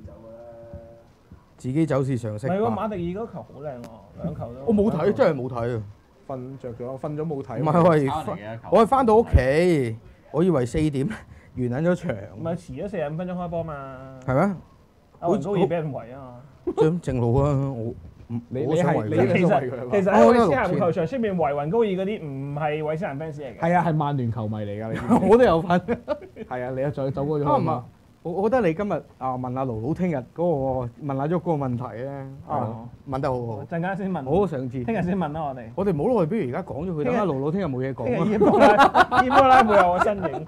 自己走是常識。 唔係喎，馬迪爾嗰球好靚喎，兩球都。 我冇睇，真係冇睇啊！ 瞓着咗，瞓咗冇睇。 唔係我係翻到屋企，我以為4點完緊咗場。 唔係遲咗45分鐘開波嘛？ 係咩？ 阿雲高爾俾人圍啊嘛！ 正路啊！我你我想係你圍佢。 其實喺韋斯咸球場出面圍雲高爾嗰啲唔係韋斯咸 fans 嚟嘅。 係啊，係曼聯球迷嚟㗎，你我都有份。 係啊，你又再走過咗。 唔係，我覺得你今日問阿盧盧聽日嗰個問阿喐嗰個問題咧，問得好好。 陣間先問。 好想知。 聽日先問啦，我哋。 我哋冇耐，不如而家講咗佢，等阿盧盧聽日冇嘢講。 聽日伊波拉會有我身影。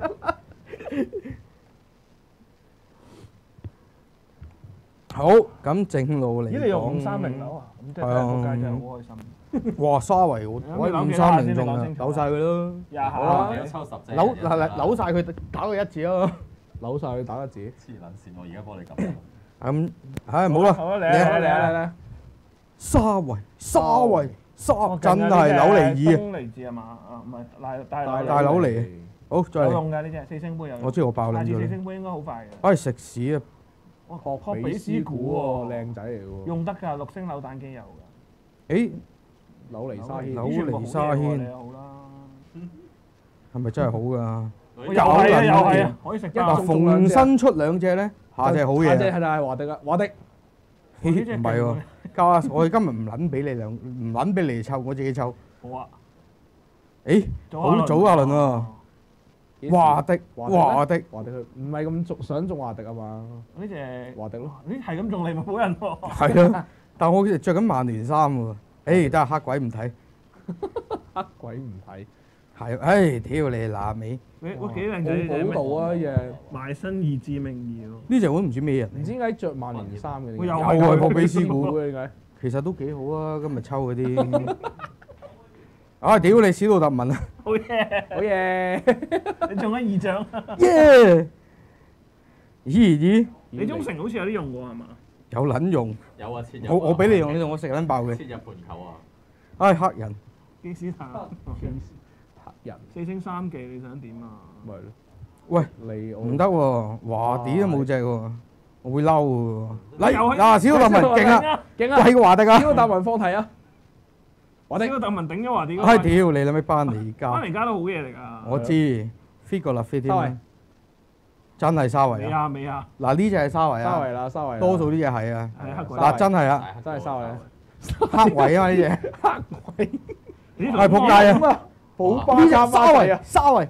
好，咁正路嚟講。 咦？你用530樓啊？咁即係仆街真係好開心。 哇！沙維我530中啊，扭曬佢咯。 廿下。 好啦，你抽10隻。 扭曬佢，打佢一字咯。 扭曬佢打一字。 黐撚線，我而家幫你撳。 咁，唉冇啦。 好啦，嚟啊！ 沙維，真係紐尼爾啊！ 嚟自係嘛？啊，唔係大紐尼。好，再嚟。 有用㗎呢隻4星杯有。 我知我爆撚咗。 下次4星杯應該好快嘅。 唉，食屎啊！ 哇，確比斯股喎， 靚仔嚟喎。 用得㗎，6星扭蛋機有㗎。 誒， 紐尼沙軒。 紐尼沙軒。 好啦。 係咪真係好㗎？ 又係啊！可以食嗱，逢新出2隻咧，下隻好嘢。 下隻係華迪啦，華迪。 唔係喎，教下我哋今日唔撚俾你唔撚俾你抽，我自己抽。 好啊。 誒，好早啊，倫喎。華迪佢唔係咁想中華迪啊嘛？ 呢隻華迪咯。 咦，係咁中你咪冇人喎。 係啊，但我着緊曼聯衫喎。誒，得黑鬼唔睇。 黑鬼唔睇。 係，唉，屌你乸尾！ 我幾靚仔呢隻。 好度啊，呢隻。 賣身義志明義喎。 呢隻我都唔知咩人。 唔知點解着曼聯衫嘅？ 又係博比斯股嘅點解？ 其實都幾好啊，今日抽嗰啲。啊！屌你史杜特文啊！ 好嘢， 好嘢！ 你中咗2獎。 耶！咦？ 李忠誠好似有啲用過係嘛？ 有撚用。 有啊，切入。 我俾你用，我食撚爆嘅。 切入盤球啊！ 唉，黑人。 基斯坦。 黑人。 4星3記，你想點啊？ 咪咯。 喂，唔得喎，華迪都冇隻喎，我會嬲喎。嗱，史杜特文勁啊！ 勁啊！ 係個華迪啊！ 史杜特文放題啊！ 史杜特文頂咗華迪。 唉，屌你諗咩班尼加？ 班尼加都好嘢嚟㗎。 我知 ，fit 個啦 fit 添。真係沙維啊！ 未啊！ 嗱呢隻係沙維啊！ 沙維。 多數呢隻係啊。 係黑鬼。 嗱真係啊！ 真係沙維。 黑鬼啊呢隻。 黑鬼。 係仆街啊！ 寶巴加沙維啊！沙維。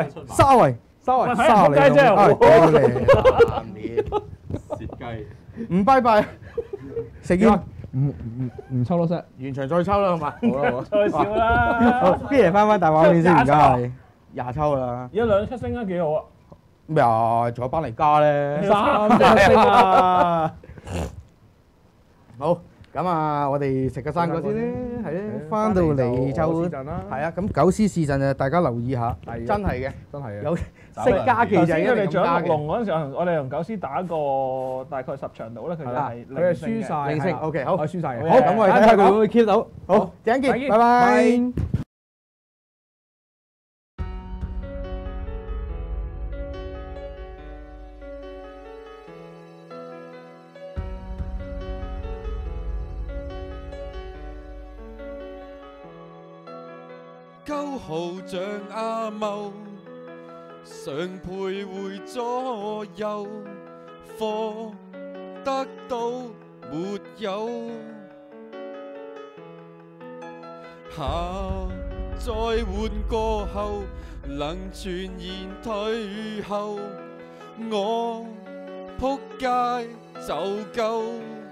仆街真係好。 蝕雞。 唔拜拜。食煙。 唔抽多聲， 完場再抽啦，好嘛？ 好啦， 再少啦。 好，邊人翻大話面先？而家係20抽啦。 而家2 7星啊，幾好啊！ 咩啊？仲有班尼加咧 ，3 7星啊！ 好，咁啊，我哋食個生果先咧，係咧，翻到嚟就係啊，咁9絲試陣啊，大家留意下，真係嘅， 真係嘅， 有識加期就係佢哋獎綠龍嗰陣時，我哋同9絲打過大概10場到啦，佢係輸晒 0勝，OK，好， 輸晒嘅， 好，咁我哋睇下佢會唔會 keep 到，好，陣間見，拜拜。 9號像阿茂，常徘徊左右，課得到沒有？下再換過後，能全然退後，我撲街就夠，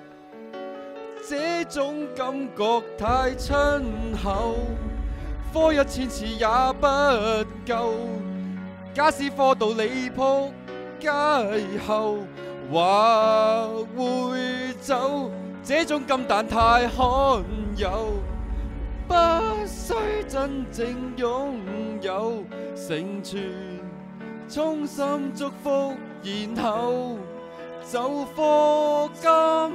這種感覺太親厚。科1000次也不夠，假使科到你撲街後，話會走，這種甘淡太罕有，不需真正擁有，成全衷心祝福然後就課金，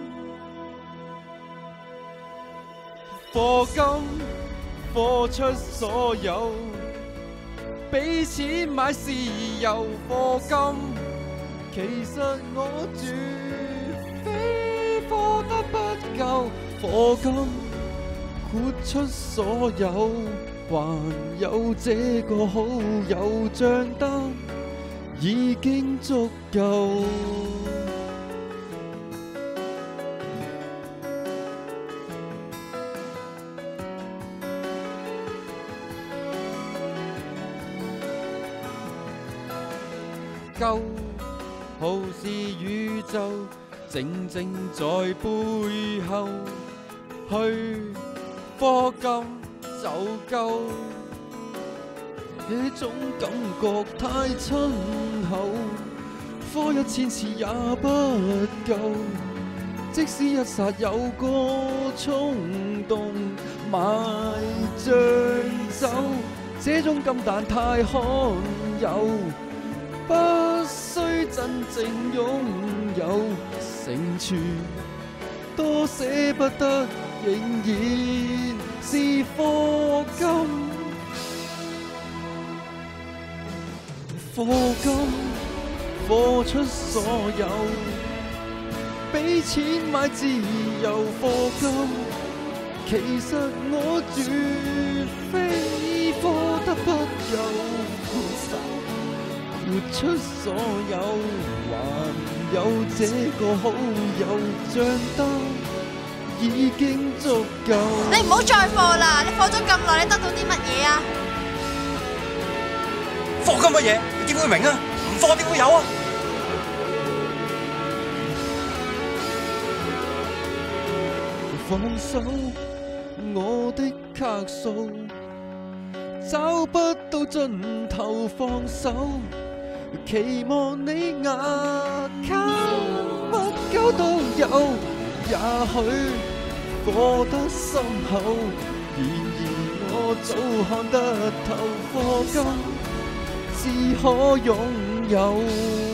課金課出所有，俾錢買豉油課金。其實我絕非課得不夠，課金豁出所有，還有這個好友賬單已經足夠。夠好是宇宙，靜靜在背後去課金就夠。這種感覺太親厚，課1000次也不夠。即使一剎有個衝動買醬酒，這種感但太罕有，不需真正擁有，成全多捨不得，仍然是課金。課金課出所有，俾錢買自由課金。其實我絕非課得不夠，活出所有，還有這個好友賬單已經足夠。 你唔好再課啦！你課咗咁耐，你得到啲乜嘢啊？ 課金乜嘢？你點會明啊？唔課點會有啊？ 放手我的卡數，找不到盡頭放手，期望你牙卡乜鳩都有，也許課得深厚，然而我早看得透，課金只可擁有。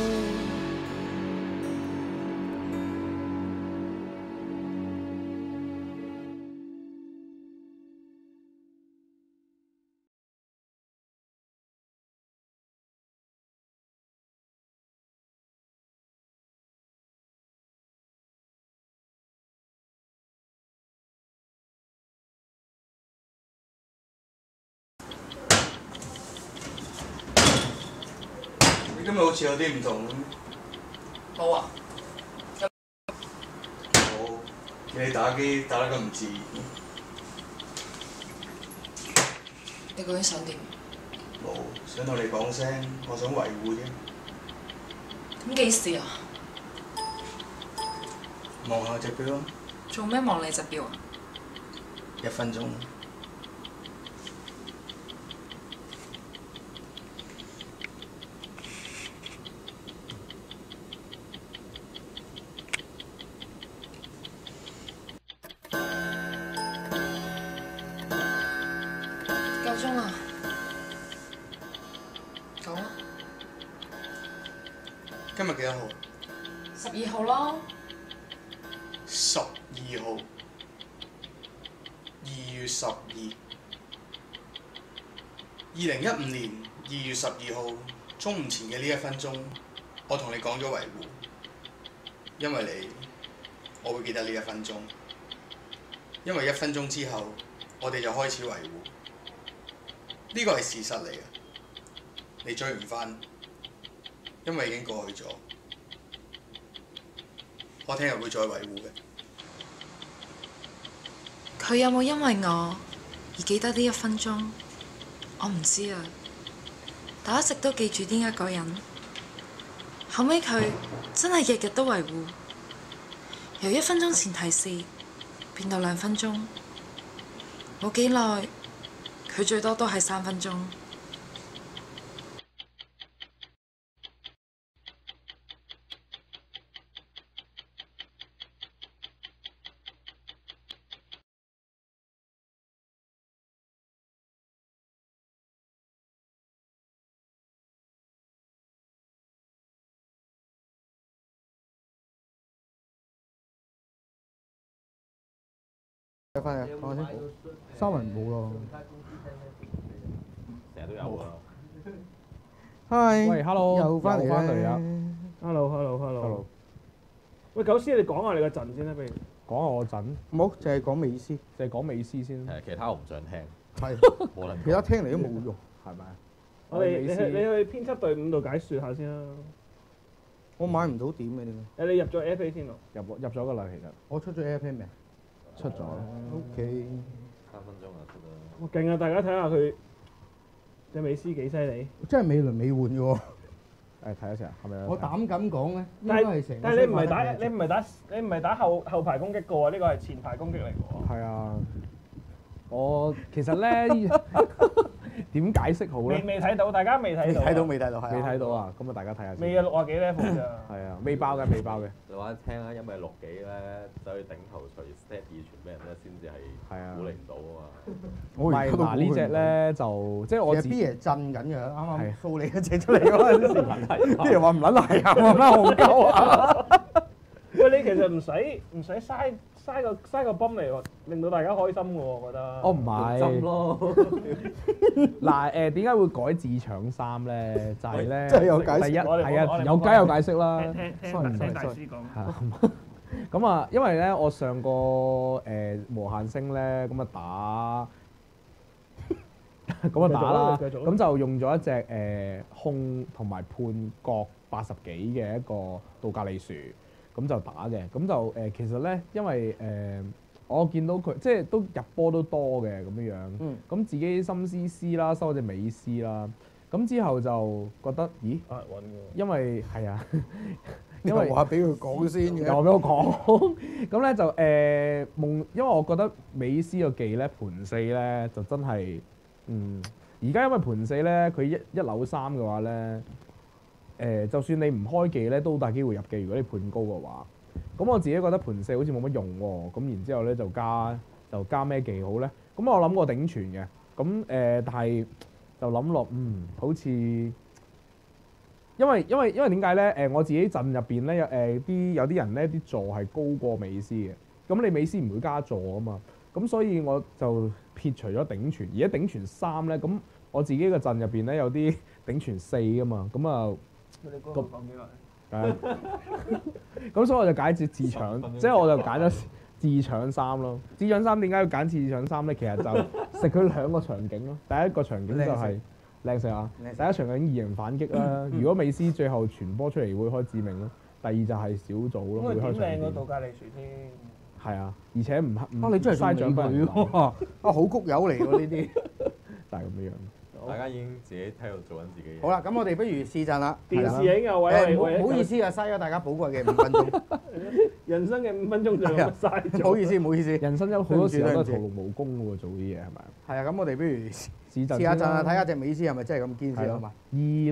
你今日好似有啲唔同咁。 冇啊。 冇，見你打機打得咁唔自然。 你究竟想點？ 冇，想同你講聲，我想維護啫。 咁幾時啊？ 望下隻錶啊！ 做咩望你隻錶啊 1分鐘。 夠鐘啦，講啦。 今日幾多號 12號咯。 12號，2月12。2015年2月12號中午前嘅呢1分鐘，我同你講咗維護，因為你，我會記得呢1分鐘，因為1分鐘之後，我哋就開始維護。呢個係事實嚟嘅，你追唔返，因為已經過去咗。我聽日會再維護嘅。 佢有冇因為我而記得呢1分鐘？我唔知啊，但我一直都記住呢一個人。後尾佢真係日日都維護，由1分鐘前提示變到2分鐘，冇幾耐，佢最多都係3分鐘。 翻嚟講下先。三文冇咯。 成日都有啊。 Hi。 喂，hello， 又翻嚟啊。 Hello。喂，九師，你講下你個陣先啦，不如。 講下我陣。 冇，就係講美斯。 就係講美斯先。 係，其他我唔想聽。 係。 冇能。 其他聽嚟都冇用， 係咪啊？ 你去編輯隊伍度解説下先啦。 我買唔到點嘅點解？ 你入咗 FA 先喎？ 入咗㗎啦，其實。 我出咗 Airplane 未？ 出咗。 OK。 3分鐘就出啦。 哇，勁啊！大家睇下佢隻美斯幾犀利。 真係美輪美奐嘅喎。 誒，睇一次啊，係咪？ 我膽敢講咧，應該係成。 但係你唔係打後排攻擊嘅喎，呢個係前排攻擊嚟嘅喎。 係啊。我其實咧點解釋好咧？ 未睇到，大家未睇到。 未睇到，係。 未睇到啊！咁啊，大家睇下先。 未啊，60幾 level 咋。 係啊，未爆嘅。 你話聽啊，因為60幾咧走去頂頭錘 step 2傳俾人咧，先至係估你唔到啊嘛。 唔係嗱呢隻咧就即係我自己。 啲嘢震緊嘅，啱啱掃你嗰隻出嚟嗰陣時，啲人話唔撚係啊，唔撚戇鳩啊！ 喂，你其實唔使嘥個泵嚟令到大家開心嘅喎，我覺得。 我唔係。針咯。嗱點解會改自搶衫咧？就係咧， 真係有解釋。 第一係啊，有解釋啦。 聽大師講。 咁啊，因為咧，我上個無限星咧，咁啊打啦，咁就用咗一隻空同埋判角80幾嘅一個杜格利殊。咁就打嘅，咁就其實咧，因為我見到佢即係都入波都多嘅咁樣樣，咁自己心思思啦，收咗隻美斯啦，咁之後就覺得，咦？因為係啊，因為話俾佢講先嘅， 又話俾我講，咁咧就因為我覺得美斯個技咧盤四咧就真係，而家因為盤四咧佢一扭三嘅話咧。就算你唔開技咧，都好大機會入技。如果你判高嘅話，咁我自己覺得盤四好似冇乜用喎。咁然之後咧就加咩技好咧？咁我諗過頂傳嘅。咁但係就諗落，好似因為點解咧？我自己陣入邊咧有啲人咧啲座係高過美斯嘅。咁你美斯唔會加座啊嘛。咁所以我就撇除咗頂傳。而家頂傳3咧，咁我自己個陣入邊咧有啲頂傳4啊嘛。咁啊〜 你嗰個講幾耐？ 咁所以我就揀自搶，即係我就揀咗自搶3咯。自搶3點解要揀自搶3咧？其實就食佢2個場景咯。第一個場景就係靚食啊！第一場景異形反擊啦。如果美斯最後傳波出嚟會開致命咯。第二就係小組咯，會開場景。 點靚個杜格利殊添？ 係啊，而且唔你真係嘥獎品喎！好谷友嚟喎呢啲， 就係咁樣。 大家已經自己喺度做緊自己嘢。 好啦，咁我哋不如試陣啦。 電視影有位， 唔好意思啊，嘥咗大家寶貴嘅5分鐘。 人生嘅5分鐘就咁嘥咗。 唔好意思。 人生有好多時候都係徒勞無功嘅喎，做啲嘢係咪？ 係啊，咁我哋不如試下陣啊，睇下隻美斯係咪真係咁堅先啊嘛。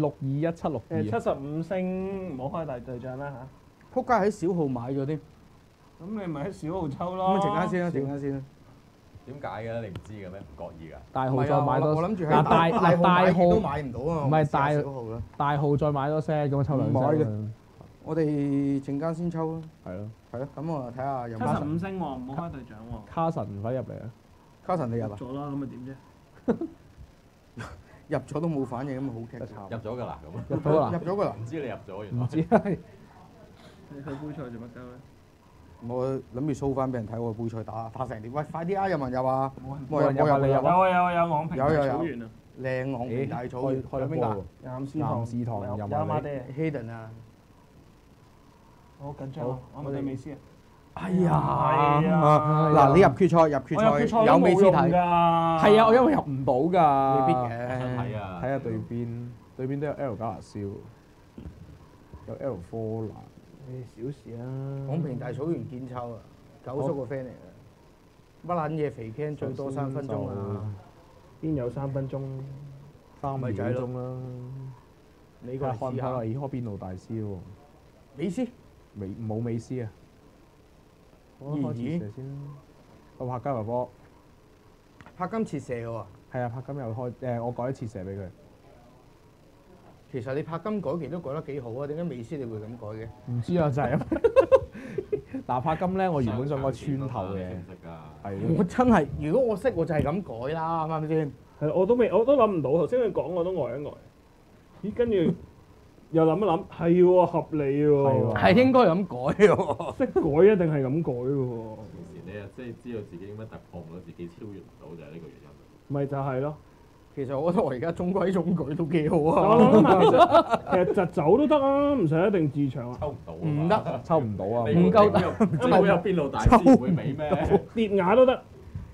262176。 75星唔好開大對象啦嚇。撲街喺小號買咗啲。 咁你咪喺小號抽咯。 咁陣間先啦。 點解嘅？你唔知嘅咩？唔覺意㗎。 大號再買多， 我諗住喺大號都買唔到啊！ 唔係大號再買多 set 咁抽2 set。 我哋陣間先抽咯。 係咯。 係咯，咁我睇下有冇。75星喎，唔好開隊長喎。 卡神唔使入嚟啊！ 卡神你入啊？ 咗啦，咁咪點啫？ 入咗都冇反應，咁咪好劇。 入咗㗎啦，咁。 入咗啦。 入咗㗎啦。 唔知你入咗原來。 唔知係。 你去杯賽做乜鳩咧？ 我諗住 show 翻俾人睇我杯賽打成點，喂快啲啊！有冇人入啊？ 冇人入啊！你入啊！有昂平大草原啊！ 靚昂平大草原， 開邊㗎？ 岩士堂有馬爹 Hayden 啊！ 好緊張啊！我哋美斯啊！ 哎呀！嗱，你入決賽有美斯睇㗎。 係啊，我因為入唔到㗎。 未必嘅。 睇下對邊都有 L 加拿肖，有 L 科蘭。 小事啦。 昂平大草原堅抽啊，九叔個 friend 嚟嘅。乜撚嘢肥 can 最多3分鐘啊？ 邊有3分鐘 ？3秒鐘啦。 你個試下。 看下已經開邊路大師喎。 美斯？ 冇美斯啊。我開切射先啦。我柏金入波。 柏金切射嘅喎。 係啊，柏金又開我改咗切射俾佢。 其實你柏金改期都改得幾好啊？點解美斯你會咁改嘅？ 唔知啊，就係嗱，柏金咧，我原本想改穿透嘅，係我真係，如果我識我就係咁改啦，啱唔啱先？ 係，我都諗唔到。頭先佢講我都呆一呆。咦？跟住又諗一諗，係喎，合理喎。 係應該咁改喎。 識改一定係咁改喎。 平時你即係知道自己點樣突破唔到，自己超越唔到，就係呢個原因。 咪就係咯。 其實我覺得我而家中規中矩都幾好啊。 我諗下其實疾走都得啊，唔使一定自強啊。 抽唔到啊！ 唔得， 抽唔到啊！ 唔夠得， 即係會有邊路大師會美咩？ 跌牙都得。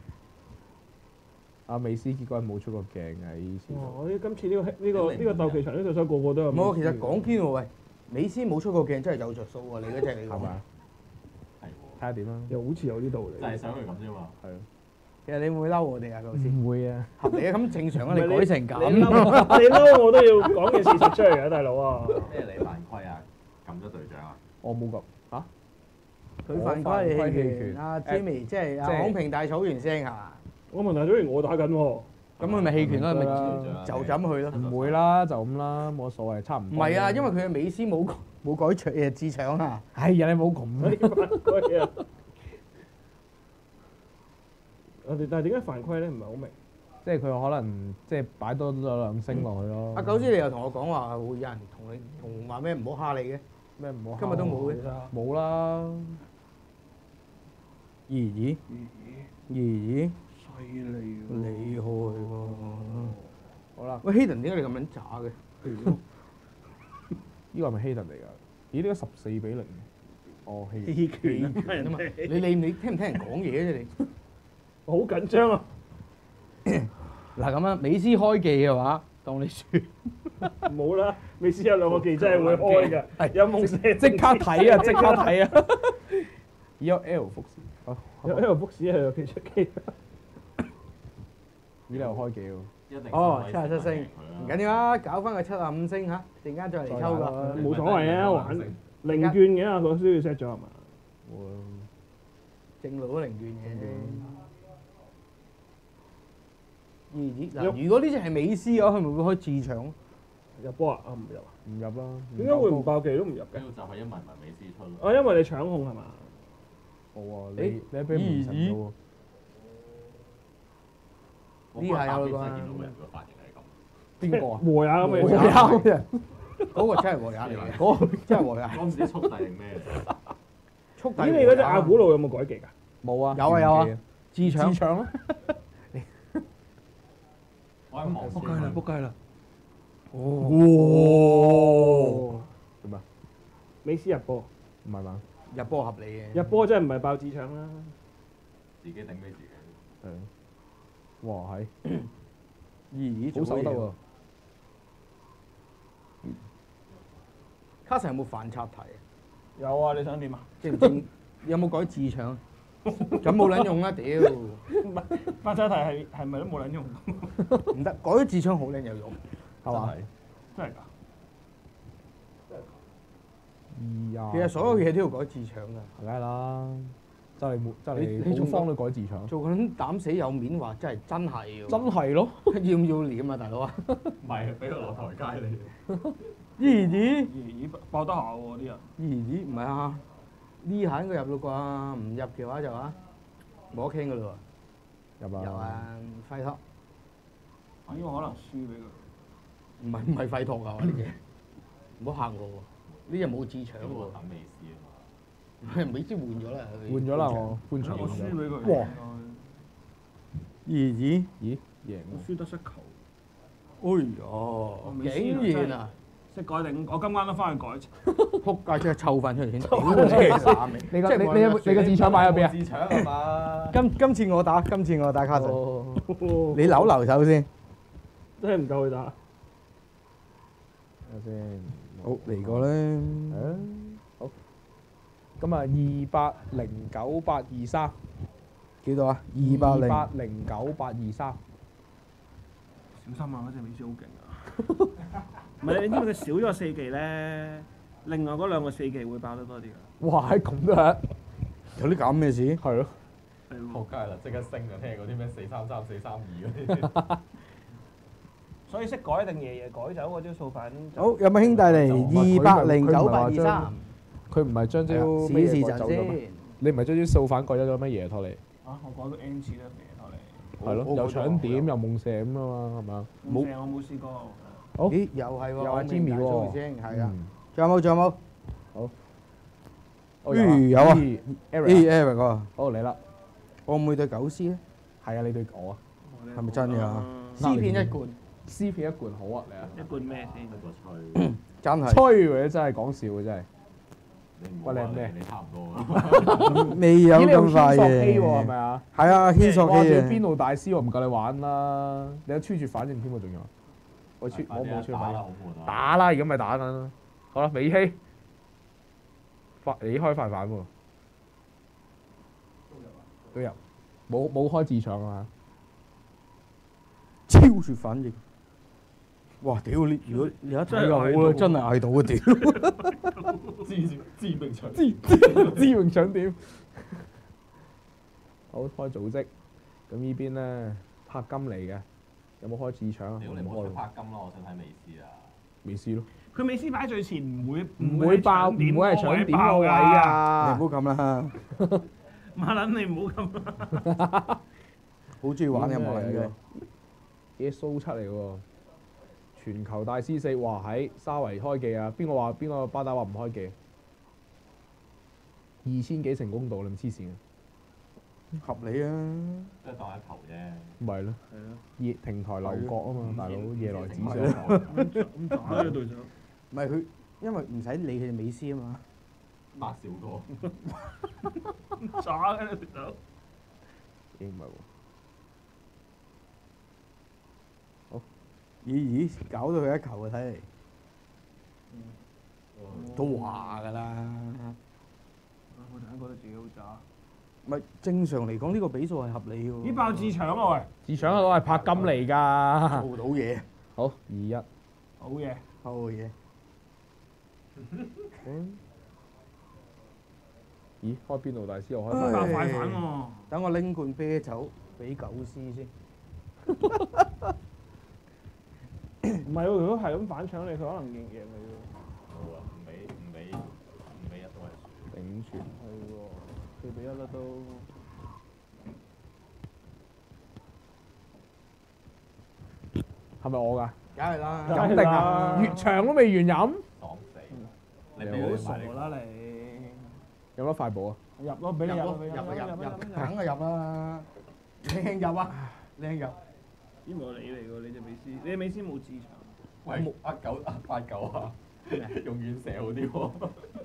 阿美斯結果係冇出過鏡嘅以前。 我今次呢個鬥技場呢對手個個都有。 唔好，其實講堅喎，喂，美斯冇出過鏡真係有着數喎，你嗰隻你講。 係咪啊？ 係喎， 睇下點啦。 又好似有啲道理。 就係想佢咁啫嘛。 係咯。 其實你會唔會嬲我哋啊，老師？ 唔會啊。 合理啊，咁正常啊，你改成咁。 你嬲我都要講件事實出嚟嘅，大佬啊！ 即係你犯規啊，撳咗隊長啊！ 我冇撳嚇。 佢犯規棄權，阿 Jimmy 即係阿廣平大草原聲下。 我問題雖然我打緊喎。 咁佢咪棄權咯，咪就咁去咯。 唔會啦，就咁啦，冇所謂，差唔多。 唔係啊，因為佢嘅美斯冇改自搶啊。 係啊，你冇咁啊！ 但係點解犯規咧？唔係好明。 即係佢可能即係擺多咗兩星落去咯。 阿九師，你又同我講話會有人同話咩唔好蝦你嘅？ 咩唔好？ 今日都冇嘅。 冇啦。 咦？犀利喎！ 厲害喎！ 好啦。 喂，希頓點解你咁撚渣嘅？ 呢個係咪希頓嚟㗎？咦？呢個14-0。哦， 棄權啊嘛！你聽唔聽人講嘢啫？你好緊張啊！ 嗱咁啊，美斯開技嘅話，當你輸。 冇啦，美斯有兩個技真係會開㗎，有夢射即刻睇啊！即刻睇啊！有 L 福士， 有 L 福士係有技出機。 呢度開技喎。 哦，77星，唔緊要啦，搞翻個75星嚇，陣間再嚟抽㗎。 冇所謂啊，玩零券嘅啊，佢需要 set 咗係嘛？ 正路都零券嘅啫。嗱，如果呢隻係美斯嘅話，佢咪會開自搶入波啊？唔入啊？ 唔入啦。 點解會唔爆技都唔入嘅？ 主要就係因為美斯出咯。 啊，因為你搶控係嘛？ 冇啊！你俾唔神到喎。 呢下有啦見到人個髮型係咁。 邊個啊？ 和也咁嘅。 和也人，嗰個真係和也嚟嘅，嗰個真係和也。 我唔知速遞定咩嚟。 速遞。 咦？你嗰隻阿古路有冇改技㗎？ 冇啊。 有啊。自搶咯。 仆街啦！ 哦！做咩？ 美斯入波。 唔係嘛？ 入波合理嘅。 入波真係唔係爆自搶啦。 自己頂俾自己。 係。哇！係。 咦？ 好守得喎。 卡神有冇反插題？ 有啊！你想點啊？ 有冇改自搶？咁冇撚用啦！屌， 唔係翻車題係咪都冇撚用？ 唔得，改咗自搶好撚有用，係嘛？ 真係㗎！ 其實所有嘢都要改自搶㗎。 梗係啦，就嚟好方都改自搶。 做緊膽死有面話真係喎。真係咯， 要唔要臉啊，大佬啊？ 唔係，俾佢落台階你。 咦？ 爆得下喎啲人。 咦？唔係啊！呢下應該入到啩，唔入嘅話就冇得傾噶咯喎。入啊，費托。 因為可能輸俾佢。 唔係費托啊！呢隻，唔好嚇我喎。呢隻冇自搶喎。 等美斯啊嘛。 美斯換咗啦。 換咗啦，我半場我輸俾佢。 哇！咦？ 贏。 我輸得失球。 哎呀！竟然啊！ 識改定，我今晚都翻去改。 撲街真係湊翻出嚟先，屌你個自搶擺喺邊啊？ 自搶係嘛？ 今次我打卡神，你留手先。 真係唔夠佢打。 睇下先。 好嚟過咧。 好。咁啊，2809823。 幾多啊？2809823。 小心啊！嗰隻美斯好勁啊！唔係，你知唔知佢少咗4技咧？另外嗰兩個4技會爆得多啲㗎。 哇！咁都係。 有啲咁咩事？ 係咯。 仆街啦！即刻升啊！聽嗰啲咩433、432嗰啲。 所以識改定爺爺改走嗰招數法。 好，有冇兄弟嚟？2809823。 佢唔係將招顯示陣先。 你唔係將招數反改咗咩爺拖你？ 啊！我講到 N 次啦，肥落嚟。 係咯，又搶點又夢射咁啊嘛，係嘛？ 夢射我冇試過。 好， 咦，又係喎， 又係 Jimmy 喎， 係啊。仲有冇？仲有冇？ 好。 有啊 Eric 喎。 好嚟啦。 我唔會對狗絲咧。 係啊，你對我啊？ 係咪真㗎？ 絲片一罐。 絲片一罐好啊，嚟啊！ 一罐咩先？ 一個吹。 真係。 吹喎！真係講笑嘅真係。喂，你係咩？ 你差唔多。 未有咁快嘅。 係咪啊？ 係啊，牽索機啊！ 邊度大師我唔夠你玩啦！你有穿住反正添喎，仲有。我冇穿反。打啦！而家咪打緊啦。好啦，尾希。你開快反喎。都入。冇開自搶啊！ 超絕反應。哇！屌你！如果你一睇就好啦，真係嗌到啊！屌！ 致命搶致命搶點？好，開組織。咁呢邊咧柏金嚟嘅，有冇開自搶啊？ 你唔好出柏金咯，我想睇美斯啊！ 美斯咯。 佢美斯擺最前，唔會爆，唔會係搶點個位啊！ 你唔好咁啦， 馬撚你唔好咁啦。 好中意玩嘅馬撚嘅。 嘢蘇七嚟喎，全球大師4，哇喺沙維開記啊！邊個巴打話唔開記？2000幾成功度，你唔黐線嘅？ 合理啊！ 即係當一球啫。 咪咯。係咯。夜平台樓角啊嘛，大佬夜來指上。 咁打嘅隊長。 唔係佢，因為唔使理佢美斯啊嘛。 白少個。 渣嘅隊長。 應唔係喎。 咦，搞到佢一球啊！睇嚟都話㗎啦。 我突然覺得自己好渣。 唔係正常嚟講，呢個比數係合理喎。 咦爆自搶啊喂！ 自搶嗰個係柏金嚟㗎。 做到嘢。 好2-1。 好嘢。 好嘢。 咦？開邊度大師又開爆快反喎！ 等我拎罐啤酒俾狗絲先。 唔係喎，如果係咁反搶你，佢可能贏你喎。 冇啊，5-1都係輸。 頂住。 係喎，4-1啦都。 係咪我㗎？ 梗係啦。 飲定啊！越長都未完飲。 爽死！ 你好傻啦你！ 有乜快步啊？ 入咯，俾你入， 入，梗係入啦！靚入啊！靚入。 呢唔係你嚟喎，你隻美斯，你美斯冇自搶。 喂，8-9啊！用遠射好啲喎。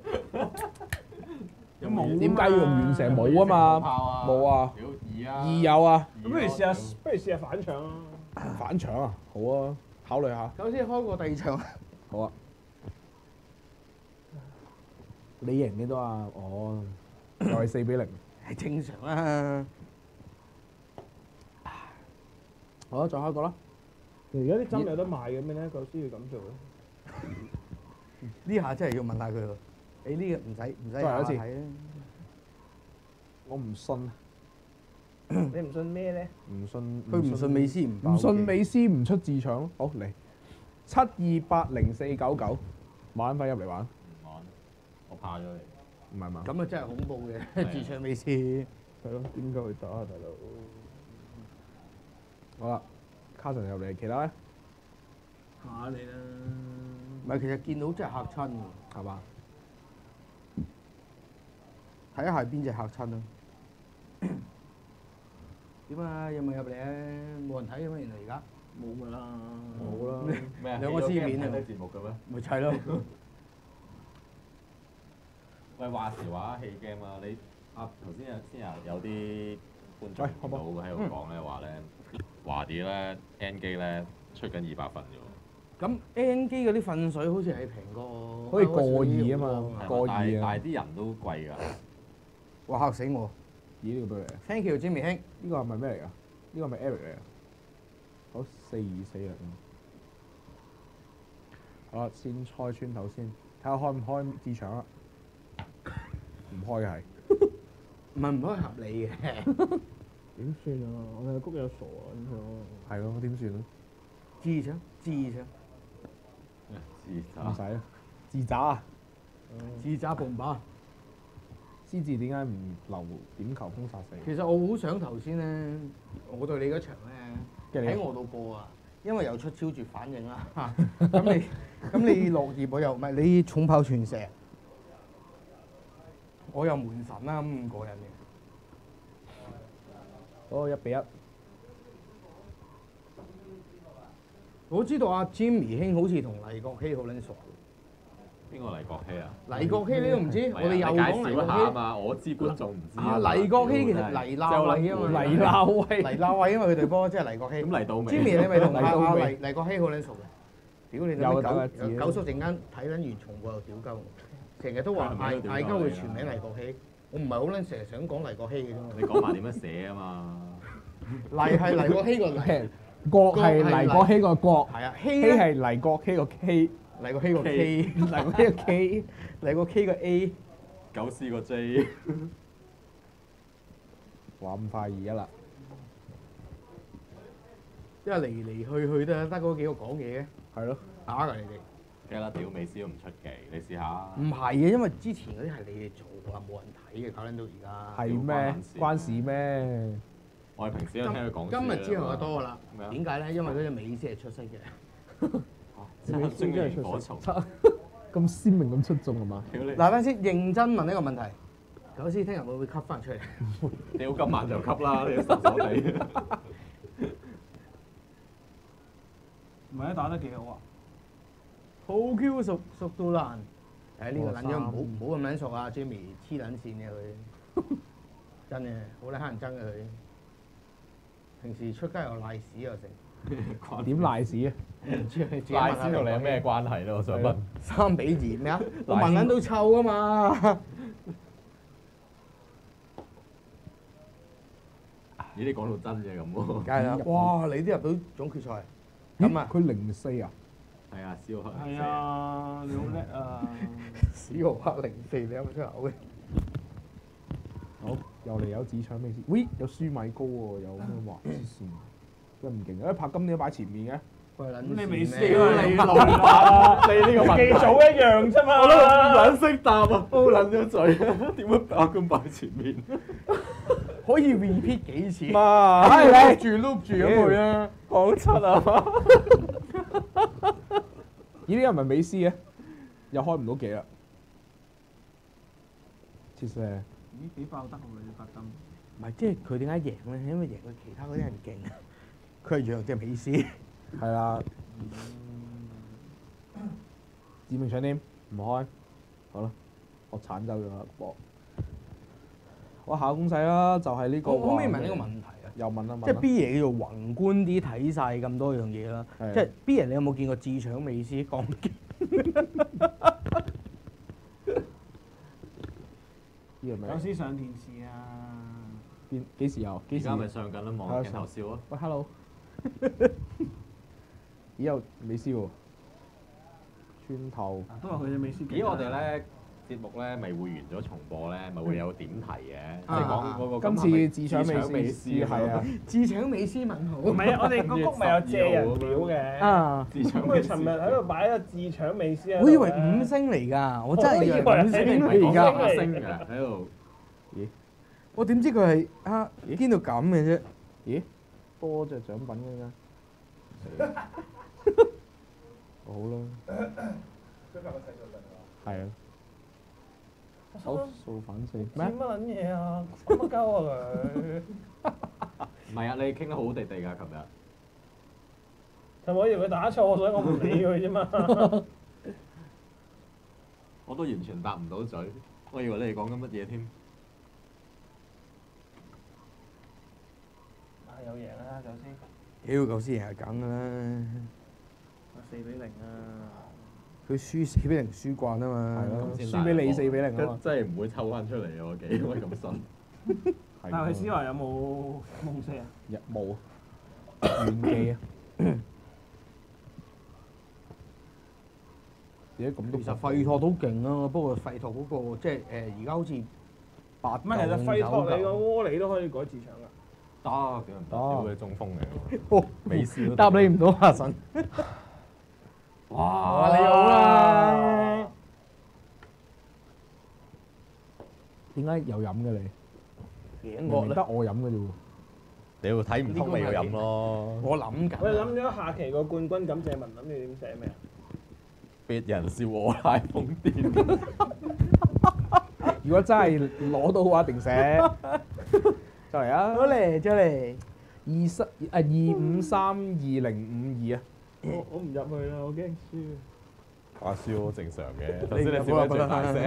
冇。 點解要用遠射？冇啊嘛。冇啊。2有啊。 咁不如試下反搶啊！ 反搶啊！好啊，考慮下。 咁先開過第二場。 好啊。你贏幾多啊？哦，又係4-0。 係正常啦。 好啊，再開個啦。 而家啲針有得賣嘅咩咧？狗先要咁做咧？ 呢下真係要問下佢喎。你呢個唔使再嚟一次睇啊！ 我唔信。 你唔信咩咧？ 唔信。 佢唔信美斯唔爆唔信美斯唔出自搶咯。好嚟，7280499，玩翻入嚟玩。 唔玩，我怕咗你。 唔係嘛？ 咁啊真係恐怖嘅，自搶美斯。 係咯，點解去打啊大佬？ 好啦，卡神入嚟，其他咧嚇你啦！ 唔係，其實見到真係嚇親喎， 係嘛？ 睇下係邊隻嚇親啊？點啊？有冇入嚟啊？冇人睇嘅咩？原來而家冇㗎啦， 冇啦。 咩啊？ 兩個黐面啊！ 睇節目嘅咩？ 咪就係咯。 喂，話時話戲 game 啊，你頭先有啲觀眾見到喺度講咧話咧，華啲咧 N 機咧出緊200份啫喎。 咁 N 機嗰啲瞓水好似係平過， 好似過2啊嘛，過2啊。 但係啲人都貴㗎。 哇！嚇死我！ 咦？呢個俾你啊 Thank you Jimmy 兄， 呢個係咪咩嚟㗎？呢個係咪 Eric 嚟啊？好424啊！好啦，先開穿頭先，睇下開唔開自搶啊！唔開係。 唔係唔可以合理嘅。 點算啊？我哋谷有傻啊點算啊？ 係咯，點算啊？ 自搶。 唔使啊，自打啊！ 自揸bomba。 獅字點解唔留點球封殺死？ 其實我好想頭先咧，我對你嗰場咧喺我度播啊，因為有出超絕反應啦。咁你落葉我又唔係你重炮傳射，我又門神啦，咁過癮嘅。 好1-1。 我知道阿 Jimmy 兄好似同黎國希好撚熟。 邊個黎國希啊？ 黎國希你都唔知，我哋又講黎國希啊嘛，我知觀眾唔知。 黎國希其實黎鬧偉啊嘛， 黎鬧偉， 黎鬧偉因為佢隊波即係黎國希。 咁嚟到未 Jimmy 你咪同阿黎國希好撚熟嘅。屌你有九叔陣間睇撚完重播又屌鳩我，成日都話嗌鳩佢全名黎國希，我唔係好撚成日想講黎國希嘅啫嘛。 你講埋點樣寫啊嘛？ 黎係黎國希個黎， 國係黎國希個國， 係啊， 希係黎國希個希。 黎國希個 K， 黎國希個 K， 黎國 K 個 A， 九 C 個 J， 話咁快2-1啦， 因為嚟去都係得嗰幾個講嘢嘅， 係咯， 打㗎你哋。 梗係啦，屌美斯都唔出奇，你試下。 唔係嘅，因為之前嗰啲係你哋做啊，冇人睇嘅，搞撚到而家。 係咩？關事咩？ 我哋平時都聽佢講。 今日之後就多㗎啦。 咩啊？ 點解咧？因為嗰隻美斯係出色嘅。 美斯真係出色，咁鮮明咁出眾係嘛？ 嗱，等先認真問呢個問題，九師聽日會唔會吸翻出嚟？ 屌今晚就吸啦，你傻傻地。 唔係啊，打得幾好啊！ 好 Q 熟到爛。誒呢個撚樣唔好咁撚熟啊 ，Jimmy 黐撚線嘅佢，真嘅好撚乞人憎嘅佢。平時出街又賴屎又成。 點賴屎啊？ 賴屎同你有咩關係咧？我想問。 3-2咩啊？我聞撚到臭啊嘛！ 咦？你講到真嘅咁喎。 梗係啦！哇！你都入到總決賽，咁啊？ 佢04啊？ 係啊，小學。 係啊，你好叻啊！ 史浩克04，你有冇出口嘅？ 好，又嚟有紙搶美斯，喂，有舒米高喎，有咩話之線？真唔勁！拍今年都擺前面嘅。 咁你未笑你老啦！你呢個記組一樣啫嘛。 我都唔撚識答啊，煲撚咗嘴，點解阿咁擺前面？ 可以 repeat 幾次？ 嘛， 係你碌住咁去啊！ 講七啊！ 咦？呢個唔係美斯嘅，又開唔到幾啦。切射。 咦？幾爆得喎你發燈？ 唔係，即係佢點解贏咧？因為贏過其他嗰啲人勁。佢係弱隻美斯， 係啦。致命搶點唔開，好啦，我鏟走咗啦，博。我下個攻勢啦，就係呢個。 我可唔可以問呢個問題啊？ 又問啊問。 即係 B 爺叫做宏觀啲睇晒咁多樣嘢啦。即係 B 爺，你有冇見過智搶美斯講經？ 有時上電視啊！ 幾時有？ 而家咪上緊啦，望鏡頭笑啊！ 喂 ，hello。咦有美斯喎，穿透。 都話佢隻美斯。 咦我哋咧節目咧咪會完咗重播咧，咪會有點題嘅，即係講嗰個今次智搶美斯係啊， 智搶美斯問號。 唔係啊，我哋個谷咪有借人表嘅。 啊！ 咁佢尋日喺度擺個智搶美斯啊！ 我以為5星嚟㗎，我真係以為5星嚟㗎。 5星㗎喺度。 咦？ 我點知佢係啊堅到咁嘅啫？ 咦？多隻獎品㗎咋？好啦。係啊。好數反四。咩？ 乜撚嘢啊？乜鳩啊佢？ 唔係啊，你傾得好地地㗎，琴日。 尋日我以為佢打錯，所以我唔理佢啫嘛。 我都完全答唔到嘴，我以為你哋講緊乜嘢添。 有贏啦，九先。 屌，九先贏係梗㗎啦。 4-0啊！ 佢輸4-0輸慣啊嘛。 係咯，輸俾你4-0啊嘛。 真係唔會抽翻出嚟啊！我幾可以咁信。 但係思華有冇夢射啊？ 冇。遠記啊！點解咁都？ 其實費托都勁啊，不過費托嗰個即係而家好似8。 唔係，其實費托你個窩里都可以改智搶㗎。 得，點唔得？屌你中鋒嚟喎！美斯都答你唔到阿神。哇！你好啦。 點解有飲嘅你？ 頸惡咧明明得。我飲嘅啫喎。 你要睇唔通咪要飲咯。 我諗緊。 我哋諗咗下期個冠軍感謝文，諗住點寫咩啊？ 別人笑我太瘋癲。 如果真係攞到嘅話，一定寫。就嚟啊！ 咗嚟，咗嚟。 2532052啊！ 我唔入去啦，我驚輸。 話笑好正常嘅，頭先你笑得最大聲。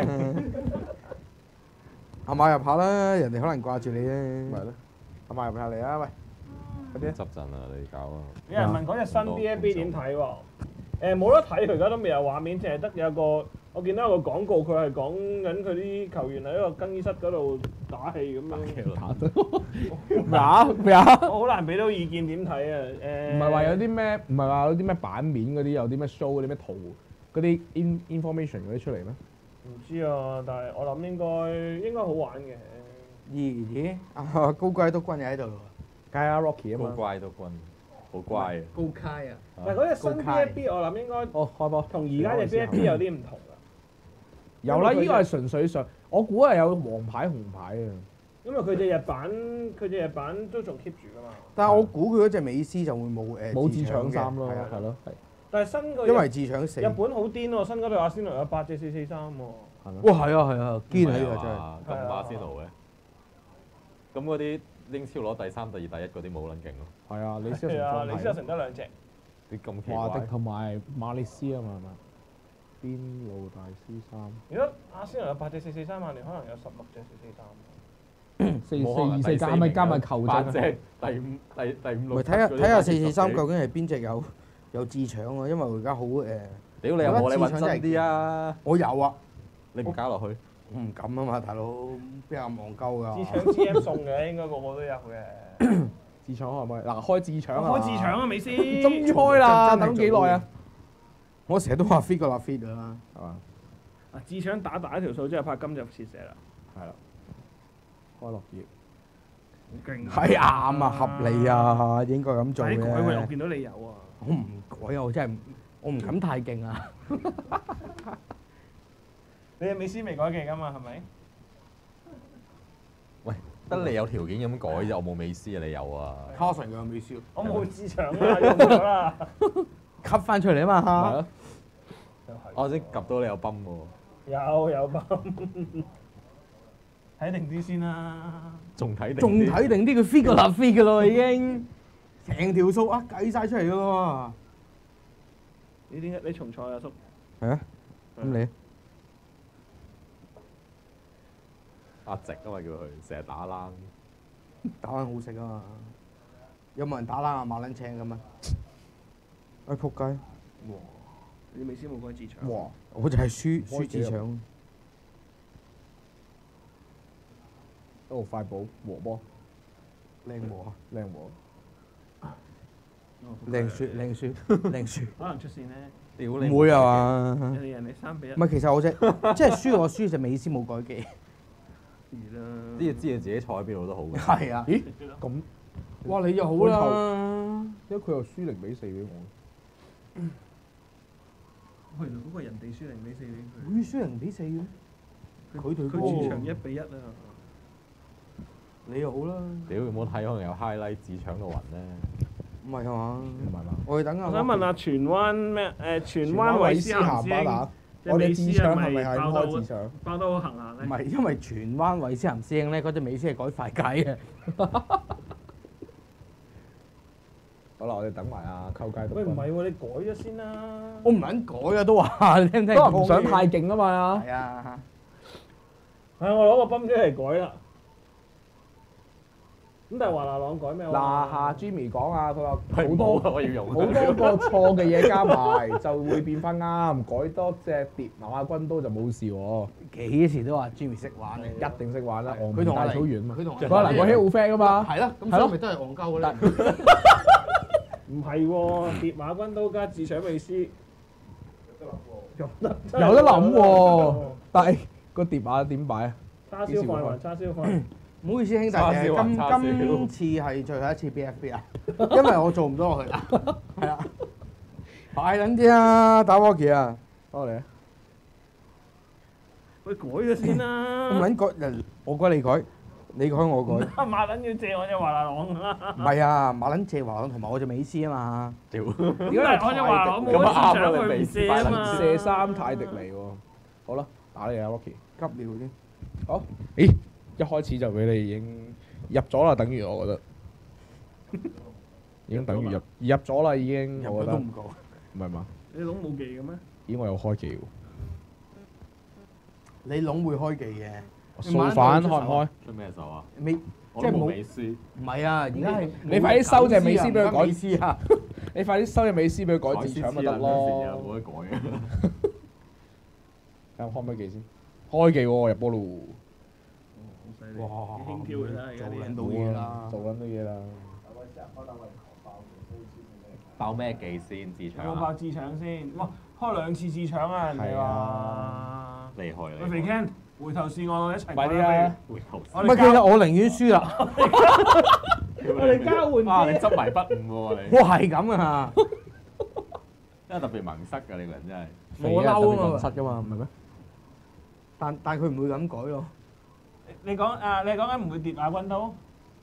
阿馬入下啦，人哋可能掛住你咧。 咪咯，阿馬入下嚟啊！喂，嗰啲執陣啊，你搞啊！ 有人問嗰隻新 BFB 點睇喎？冇得睇，佢而家都未有畫面，淨係得有個我見到有個廣告，佢係講緊佢啲球員喺一個更衣室嗰度打氣咁樣。 咩啊？咩啊？ 我好難俾到意見點睇啊！ 唔係話有啲咩？唔係話有啲咩版面嗰啲有啲咩 show 嗰啲咩圖嗰啲 information 嗰啲出嚟咩？ 唔知啊，但係我諗應該好玩嘅。 咦？啊高貴都軍又喺度喎。 梗係啊 Rocky 啊好嘛。 乖都君，好乖啊！ 高階啊！ 但係嗰隻新 BFB 我諗應該哦，開波。 同而家隻 BFB 有啲唔同㗎。 有啦，呢個係純粹上，我估係有黃牌紅牌啊。 因為佢隻日版都仲 keep 住㗎嘛。 但係我估佢嗰隻美斯就會冇冇自搶嘅衫咯， 係啊係咯，係。 但係新個因為自搶四。 日本好癲喎，新嗰隊阿仙奴有8隻443喎。 係咯。 哇！係啊係啊，堅啊呢個真係。 咁馬仙奴嘅，咁嗰啲英超攞第3、第2、第1嗰啲冇撚勁咯。 係啊，李斯特係啊， 城李斯特城得2隻。 啲咁奇華迪怪。 同埋馬列斯啊嘛係嘛？邊路大師三。 如果阿仙奴有8隻443，曼聯可能有16隻443。 4-4-2-4加咪加埋球 8 證。 隻第5、第5、6。 咪睇下443究竟係邊隻有自搶啊？因為而家好屌你有冇你穩陣啲啊！ 我有啊， 你唔加落去？ 我唔敢啊嘛，大佬邊有咁戇鳩㗎？ 自搶 GM 送嘅，應該個個都有嘅。 自搶可唔可以？嗱，開自搶啊！ 開自搶啊，美斯！ 終於開啦！等幾耐啊？ 我成日都話 fit 個啦 fit 㗎啦， 係嘛？ 啊，自搶打一條數之後，柏金就切射啦。 係啦。開落葉。 好勁！ 係啱啊，合理啊，應該咁做嘅。 改喎，我見到你有啊。 我唔改啊，我真係我唔敢太勁啊。 你係美斯未改技㗎嘛？係咪？ 喂，得你有條件咁改啫，我冇美斯啊，你有啊？ 卡神嘅美斯， 我冇自搶啊，用咗啦。 吸翻出嚟啊嘛。 係咯。 我先及到你有泵喎。 有泵。睇定啲先啦。 仲睇定啲佢 fit 個啦 fit 㗎咯，已經成條數啊計晒出嚟㗎喎。 你點解你重賽啊叔？ 係啊，咁你？ 阿直啊嘛叫佢，成日打冷。 打冷好食啊嘛！有冇人打冷啊？馬撚青咁啊！哎仆街！ 哇！你美斯冇改自搶。 哇！我就係輸自搶。 哦，快寶和波， 靚和啊！ 靚和。 靚雪。 可能出線咧。 屌你！ 唔會啊嘛？ 人哋3-1。 唔係，其實我即係輸我輸就美斯冇改技。 知道自己坐喺邊度都好嘅。 係啊。 咦？咁， 哇！你又好啦。 因為佢又輸0-4俾我。 係咯，嗰個人哋輸0-4俾佢。 會輸0-4嘅？佢對佢主場1-1啊！ 你又好啦。 屌有冇睇？可能有 highlight 自搶到暈咧。 唔係啊嘛？ 唔係嘛？ 我哋等下。 我想問下荃灣咩？荃灣韋斯咸師兄， 我哋自搶係咪係開自搶？ 爆得好行下咧？ 唔係，因為荃灣韋斯咸師兄咧，嗰隻美斯係改快計嘅。 好啦，我哋等埋阿溝街讀。 喂，唔係喎，你改咗先啦。 我唔撚改啊，都話你聽唔聽？ 都話唔想太勁啊嘛。 係啊。 係我攞個泵出嚟改啦。咁但係華納朗改咩？ 嗱，下 Jimmy 講啊，佢話好多我要用。 好多個錯嘅嘢加埋就會變翻啱，改多隻疊馬軍刀就冇事喎。 幾時都話 Jimmy 識玩嘅， 一定識玩啦。 佢同大草原嘛， 佢同佢話能夠 hit 好 friend 噶嘛。 係咯，咁所以咪都係戇鳩嘅咧。 唔係喎，疊馬軍刀加自搶美斯， 有得諗喎，但係個疊馬點擺啊？ 叉燒飯還叉燒飯。 唔好意思，兄弟，今次係最後一次 BFB 啊，因為我做唔到落去啦。係啊，快撚啲啊，打 Walkie 啊， 多你。 喂，改咗先啦。 咁撚改，我改你改，你改我改。 馬撚要借我隻華納朗啊！ 唔係啊，馬撚借華朗同埋我隻美斯啊嘛。 屌！ 如果係我隻華朗冇咁得啱啦市場，佢唔借啊嘛。 射三泰迪尼喎。好啦，打你啊 Rocky。 急尿先。 好，咦，一開始就俾你已經入咗啦，等於我覺得已經等於入咗啦，已經我覺得。 入咗都唔講。 唔係嘛？ 你籠冇記嘅咩？ 咦，我有開技喎。 你籠會開技嘅。 掃反開唔開？ 出咩手啊？ 未， 我都冇美斯。 唔係啊，而家係你快啲收隻美斯俾佢改美斯啊！ 你快啲收隻美斯俾佢改字搶咪得咯。 冇得改嘅。 睇下開唔開技先？開技喎，入波咯。 好犀利！ 哇！ 輕佻㗎啦，而家啲人做緊到嘢啦， 做緊啲嘢啦。 爆咩技先？自搶有冇爆智搶先？哇！開2次智搶啊！人哋話厲害喂，肥 Ken，回頭是岸，我哋一齊快啲啦！ 回頭唔係，其實我寧願輸啦。 我哋交換啊！你啲。 執迷不悟喎你。 我係咁啊！ 真係特別萌塞㗎，你個人真係。 我嬲啊嘛， 塞㗎嘛，唔係咩？ 但佢唔會咁改咯。 你講緊唔會疊亞軍刀？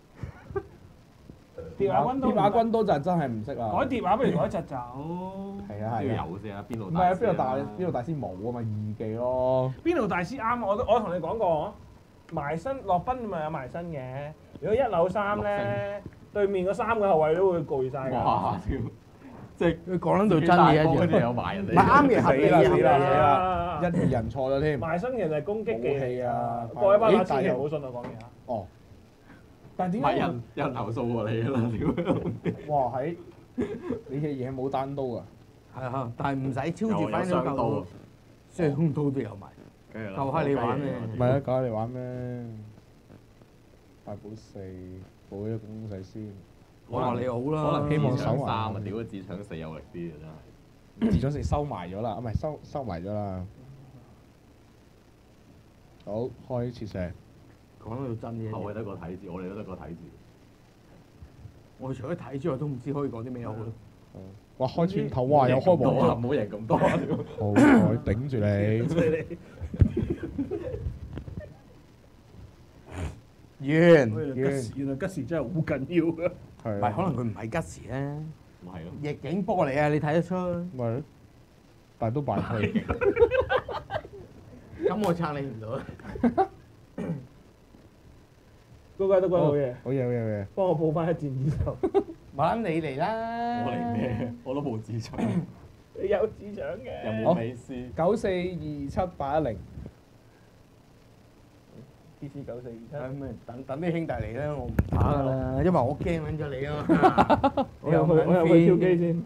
疊亞軍刀。 疊亞軍刀就真係唔識啦。 改疊亞不如改疾走。 係啊係啊。 要有先啊，邊度唔係啊，邊度大師冇啊嘛，二技咯。 邊度大師啱？我同你講過，埋身落賓咪有埋身嘅。如果193咧，對面嗰3個後衞都會攰晒㗎。 哇！屌，即係佢講緊到真嘢一嗰啲樣。 有埋人哋。 唔係啱嘅，合理嘅， 死啦死合理嘅。 啦！一二人錯咗添。 埋身其實係攻擊武器啊各位班打咦但係千祈唔好信我講嘢嚇。 哦。但係點唔係解？ 有人投訴過你㗎啦，屌！ 哇！喺你嘅嘢冇單刀啊！ 係啊，但係唔使超住有翻雙刀咗嚿，雙刀都有埋。 梗係啦夠閪你玩咩唔係啊，搞你玩咩？大寶4補咗個攻勢先。 我話你好啦， 可能希望守手埋 3啊，屌自搶4有力啲啊，真係。 自咗4收埋咗啦，唔係收埋咗啦。好，開切射。 講到真嘢。 後衞得個睇字，我哋都得個睇字。 我除咗睇之外，都唔知可以講啲咩好咯。 哇！開斷頭，哇！有開多啊！ 黃唔好贏咁多啊！屌！ 好，我頂住你。 完。 原來吉時真係好緊要㗎。 係。 唔係，可能佢唔係吉時咧， 咪係咯。 逆境波嚟啊！你睇得出。 咪，但係都敗退。 咁我撐你唔到。 嗰個都講好嘢， 好嘢好嘢好嘢。 幫我報翻一戰之後。 玩你嚟啦！ 我嚟咩？我都冇自搶， 你有智搶嘅。 又冇美斯。 94278110。 PC 9427。 咁咪等啲兄弟嚟啦，我唔打㗎啦，因為我驚撚咗你啊嘛。 我入去跳機先。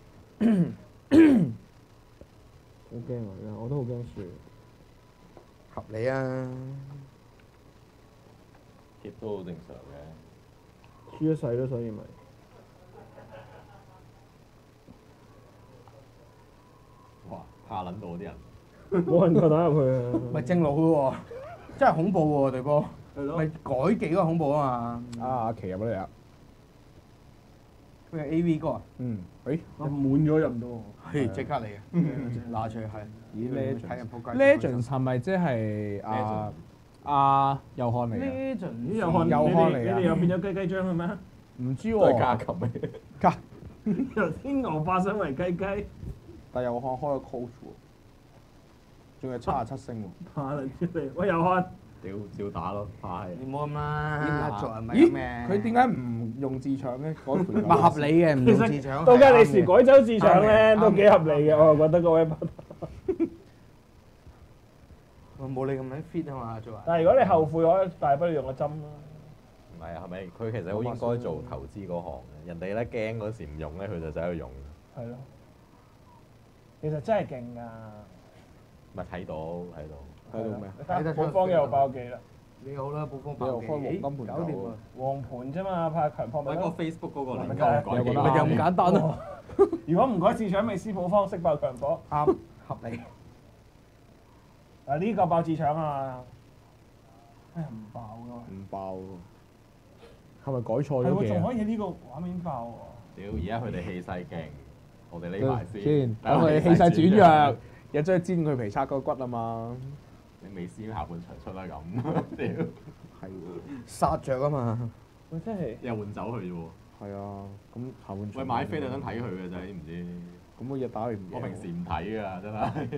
好驚啊！我都好驚輸。 合理啊！ 亦都好正常嘅。 輸一世咯，所以咪。 哇！怕撚到啲人。 冇人夠膽入去啊！ 咪正路喎，真係恐怖喎隊波。 係咯。 咪改幾個恐怖啊嘛！ 阿奇入咗嚟啦。 佢係 A.V. 歌啊？ 嗯。誒。 滿咗入唔到喎。 係即刻嚟嘅，拿出嚟係。 咦睇人仆街。 Legends 係咪即係右漢嚟嘅？ Legend 咦？又看又看嚟㗎你哋又變咗雞雞張嘅咩？ 唔知都係喎。 加琴嘅。 加。 由天鵝化身為雞雞。 但右漢開咗 coach 喎，仲係77星喎。 怕嚟出嚟，喂又看。 屌，照打咯，怕係。 你冇咁啦，做人咪咦咁嘅。 佢點解唔用自搶咧？改盤咪合理嘅，唔用自搶。 到家你時改走自搶咧，都幾合理嘅，我又覺得嗰位拍檔。 我冇你咁樣 fit 啊嘛，做人。 但係如果你後悔，可以大不了用個針啦。 唔係啊，係咪？佢其實好應該做投資嗰行嘅。人哋咧驚嗰時唔用咧，佢就走去用。 係咯。其實真係勁㗎。 咪睇到睇到。 睇到咩？ 睇得寶方又爆機啦。 你好啦，寶方你又開黃金盤搞掂啊！ 黃盤啫嘛，拍強破咪喺個咯。 Facebook 嗰個咪連就係改幾咪就咁簡單咯。 如果唔改自搶，咪施寶方識爆強火。 啱，合理。 嗱呢個爆自搶啊！哎呀唔爆㗎嘛。 唔爆喎。係咪改錯係喎， 咗嘅？ 仲可以喺呢個畫面爆喎。 屌！而家佢哋氣勢勁，我哋匿埋先。 先，等佢氣勢轉弱，又將佢煎佢皮拆個骨啊嘛。 你美斯下半場出啦咁，屌！ 係喎， 殺着啊嘛！ 喂，真係又換走佢啫喎。 係啊，咁下半場。 喂，買飛特登睇佢嘅啫，知唔知？ 咁我日打你唔贏。 我平時唔睇㗎，真係。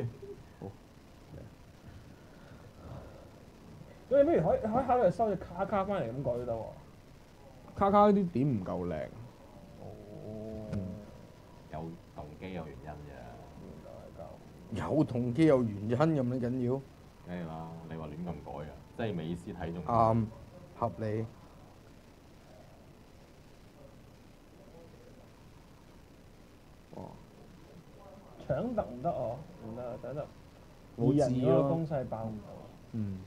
咁你不如可以考慮收隻卡翻嚟咁改都得喎。 卡卡啲點唔夠靚。 有動機有原因嘅。 有動機有原因咁樣緊要。 梗係啦，你話亂咁改啊，即係美斯睇中。 啱，合理。 搶得唔得哦？唔得，等得。 冇二人嗰個字咯攻勢爆唔到。 嗯。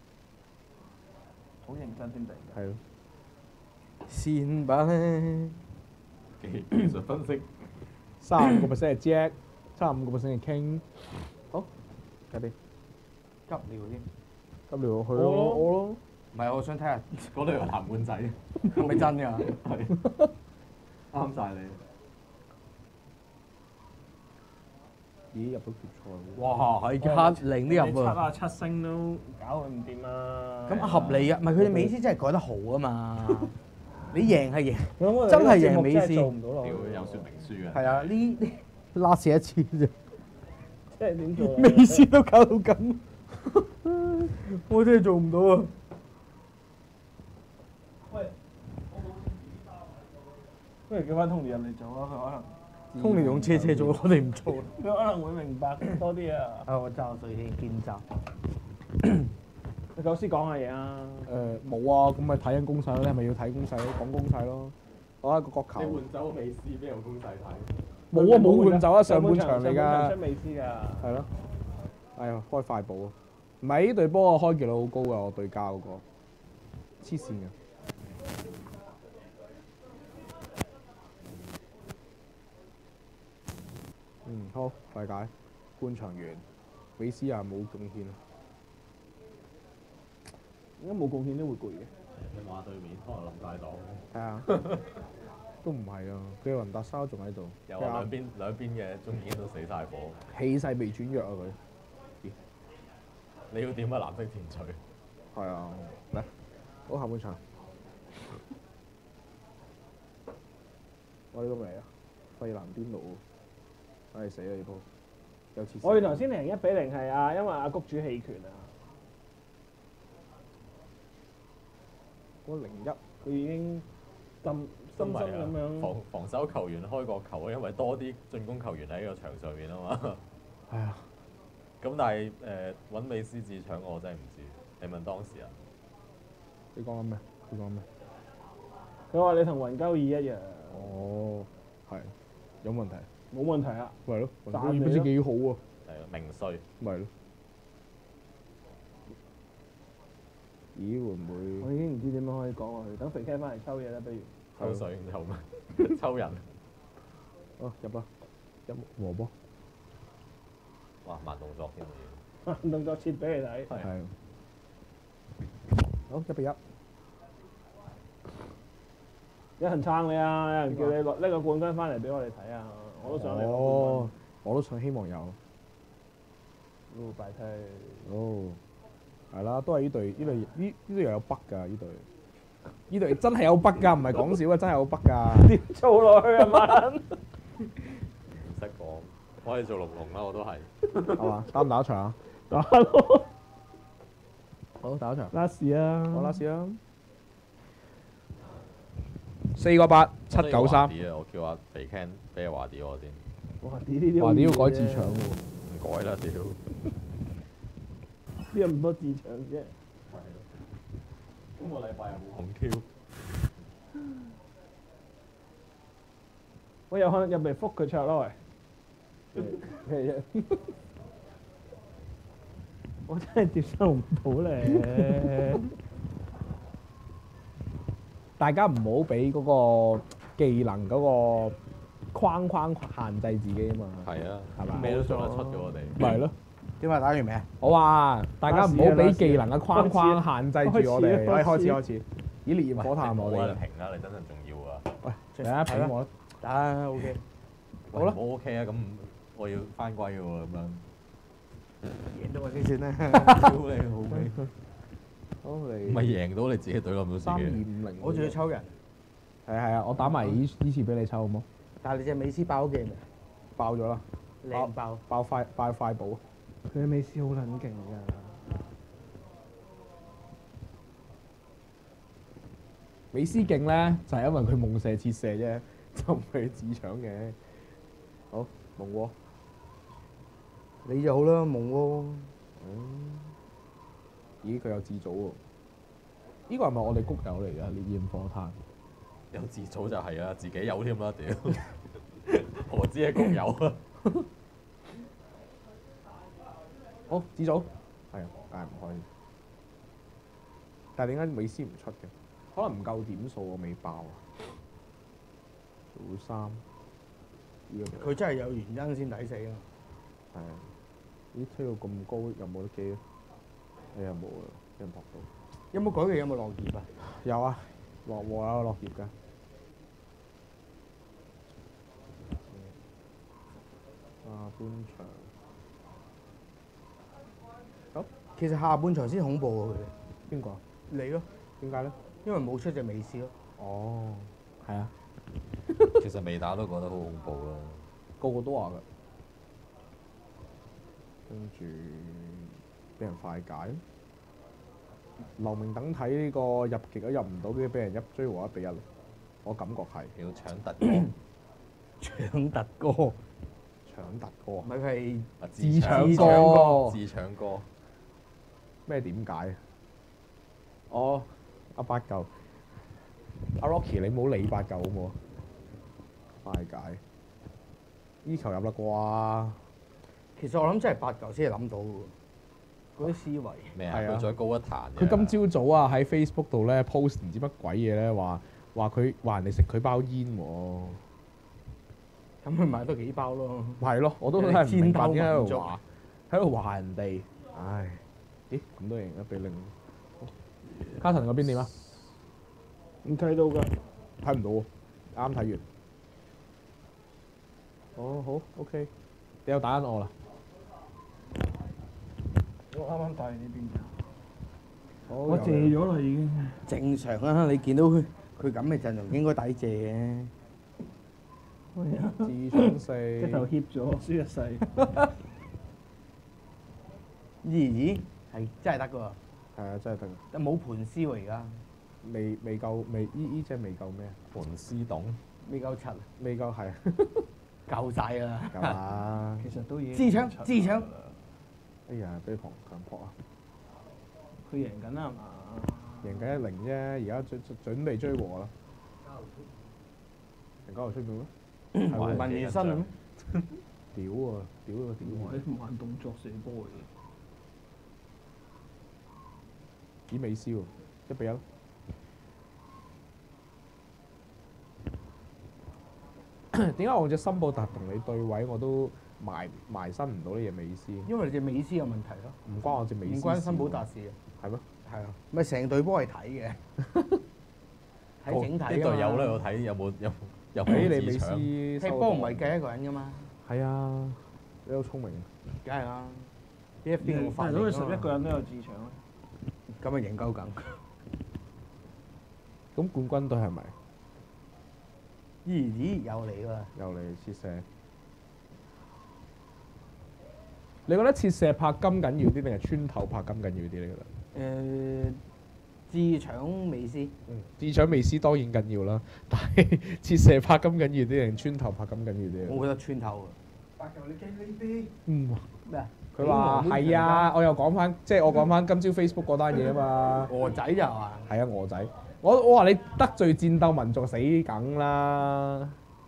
好認真先得。 係咯。 線吧咧。 技術分析。 35%係 Jack，35%係 King。 好，快啲。急尿添。 急尿去咯，我咯。 唔係，我想睇下嗰度有藍罐仔， 係咪真㗎？ 係。啱晒你。 咦？入到決賽喎！ 哇！係黑零啲入喎。 7星都搞佢唔掂啊！ 咁合理啊，唔係佢哋美斯真係改得好啊嘛！你贏係贏， 真真係贏美斯。 做唔到落去。 屌有說明書嘅。 係啊，呢 last 一次啫。 即係點做？ 美斯都搞到咁，我真係做唔到啊！ 喂，不如叫翻通年入嚟做啦，佢可能。 通年用車做，我哋唔做。 佢可能會明白多啲啊！ 啊，我罩水先，見罩。 你老師講下嘢啊！ 冇啊，咁咪睇緊攻勢咯。你係咪要睇攻勢咯？講攻勢咯。我一個角球。 你換走美斯，邊有攻勢睇？ 冇啊，冇換走啊，上半場嚟㗎。 上半場出美斯㗎。 係咯。哎呀，開快步啊！唔係呢隊波開記錄好高㗎，我對家嗰個。黐線㗎。好，快解。官場完，美斯又冇貢獻啊！ 應該冇貢獻都會攰嘅。 你話對面可能冧大檔。 係啊，都唔係啊，佢雲達沙仲喺度。 有啊，兩邊嘅中堅都死晒火。 氣勢未轉弱啊佢。 你要點啊？藍色田隨。 係啊，嚟，好下半場。我呢個未啊，費蘭甸奴。唉死啦呢鋪，有次。 我哋頭先贏1-0係啊，因為阿谷主棄權啊。 嗰01， 佢已經深深咁樣。 防守球員開個球啊，因為多啲進攻球員喺個場上面啊嘛。 係啊。 咁但係揾美斯自搶我真係唔知，你問當事人。 你講緊咩？佢講咩？ 佢話你同雲鳩爾一樣。 哦，係，有問題。 冇問題啊！ 咪咯，雲高爾不知幾好喎。 係名帥。 咪咯。咦？會唔會？ 我已經唔知點樣可以講落去，等肥 K 翻嚟抽嘢啦，不如。 抽水抽咩？抽人。 哦，入啦！入和波。 哇！慢動作添喎。 慢動作切俾你睇。 係。好，1-1。 有人撐你啊！有人叫你攞呢個冠軍翻嚟俾我哋睇啊！我都想嚟攞冠軍。 哦，我都想希望有。 拜梯。 哦，係啦，都係呢隊又有北㗎呢隊，呢隊真係有北㗎，唔係講笑啊，真係有北㗎。 點做落去啊man？ 唔識講，我可以做龍龍啦，我都係。 係嘛？打唔打一場啊？ 打咯。 好，打一場。 拉屎啊！ 我拉屎啊！4-8 7-9-3。 我叫阿肥 Ken 俾阿華啲我先。 華啲呢啲。 華啲要改字長喎。 唔改啦，屌！ 邊有咁多字長啫？ 今個禮拜又冇紅 Q。 我有可能入嚟覆佢桌咯喂。我真係接受唔到咧。 大家唔好俾嗰個技能嗰個框限制自己啊嘛。 係啊， 係嘛？ 咩都做得出嘅我哋。 咪係咯。 點啊？打完未啊？ 我話大家唔好俾技能嘅框限制住我哋。開始。咦？烈焰火炭我哋。 冇人停啊！你真係仲要啊！ 喂，嚟啊！俾我。 打 OK。 好啦。我 OK 啊，咁我要翻歸嘅喎咁樣。 贏到我先算啦。 屌你好味！ 好你唔係贏到你自己隊咁多自己。 3250， 我仲要抽人， 係啊，我打埋依次俾你抽好冇？ 但係你隻美斯爆咗鏡未？ 爆咗啦， 靚爆！ 爆快寶。 佢嘅美斯好撚勁㗎。 美斯勁咧，就係因為佢夢射切射啫，就唔係自搶嘅。好，夢窩。 你就好啦，夢窩。 咦，佢有自組喎？呢個係咪我哋谷友嚟㗎？烈焰火炭。 有自組就係啊，自己有添啦，屌！何止係谷友啊？ 好，自組。係啊，梗係唔開。但係點解美斯唔出嘅？可能唔夠點數，我未爆啊。組3。 佢真係有原因先抵死啊！ 係啊。咦，推到咁高，有冇得機咧？你有冇啊？俾人撲到。 有冇改嘅？有冇落葉啊？ 有啊，落鑊有落葉㗎。下半場。好， 其實下半場先恐怖喎佢哋。 邊個啊？ 你咯， 點解咧？ 因為冇出隻美斯咯。 哦，係啊， 其實未打都覺得好恐怖啦。 個個都話㗎。跟住俾人快解。劉明等睇呢個入極都入唔到，跟住俾人一追和1-1。我感覺係。 要搶突歌， 搶特歌， 搶突歌。 唔係佢係自搶歌自搶歌。 咩點解？哦，阿八嚿，阿 Rocky 你唔好理八嚿好冇啊？快解，呢球入啦啩？ 其實我諗真係8嚿先係諗到嘅喎，嗰啲思維。 咩啊？ 係啊佢再高一壇。 佢今朝早啊喺 Facebook 度咧 post 唔知乜鬼嘢咧，話人哋食佢包煙喎。 咁佢買多幾包咯。 係咯，我都真係唔明白點解千喺度話人哋，唉，咦咁多贏1-0。卡神嗰邊點啊？ 唔睇到㗎。 睇唔到喎，啱睇完。哦，好 OK，你有打緊我啦。 我啱啱帶呢邊。 好我借咗啦已經。 正常啊，你見到佢咁嘅陣容應該抵借嘅。 自搶4。 一頭協咗，輸一世。 咦？係真係得㗎喎。 係啊，真係得。 但冇盤絲喎而家。 未夠，依隻未夠咩啊？ 盤絲洞。 未夠柒。 未夠係。 夠晒啦。 夠啦。 其實都已經。 自搶。 哎呀，俾強撲啊！ 佢贏緊啦係嘛？ 贏緊1-0啫，而家準備追和啦。成交流出邊咩？ 文完身啊咩？ 屌啊！屌個屌！ 喺慢動作射波嘅。 咦美斯喎，1-1。點解我隻森布達同你對位我都埋身唔到呢隻美斯？ 因為你隻美斯有問題咯。 唔關我隻美斯。 唔關森保達事啊。 係咩？ 係啊，咪成隊波係睇嘅，睇整體啲隊友咧，我睇有冇你美斯踢波唔係計一個人噶嘛。 係啊，你好聰明。 梗係啦。呢邊個發到佢11個人都有自搶咧。 咁咪贏鳩緊。 咁冠軍隊係咪？ 咦，又嚟喎！ 又嚟切射。你覺得切射拍金緊要啲，定係穿透拍金緊要啲？你覺得？ 自搶美斯。 自搶美斯當然緊要啦，但係切射拍金緊要啲，定穿透拍金緊要啲？ 我覺得穿透啊。 8嚿你驚呢啲？ 咩啊？ 佢話係啊，我又講翻，即係我講翻今朝 Facebook 嗰單嘢啊嘛。 鵝仔就話。 係啊，鵝仔。我話你得罪戰鬥民族死梗啦！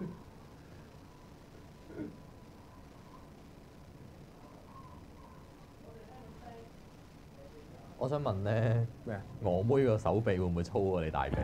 我想問咧， 咩啊？ 鵝妹個手臂會唔會粗過你大髀？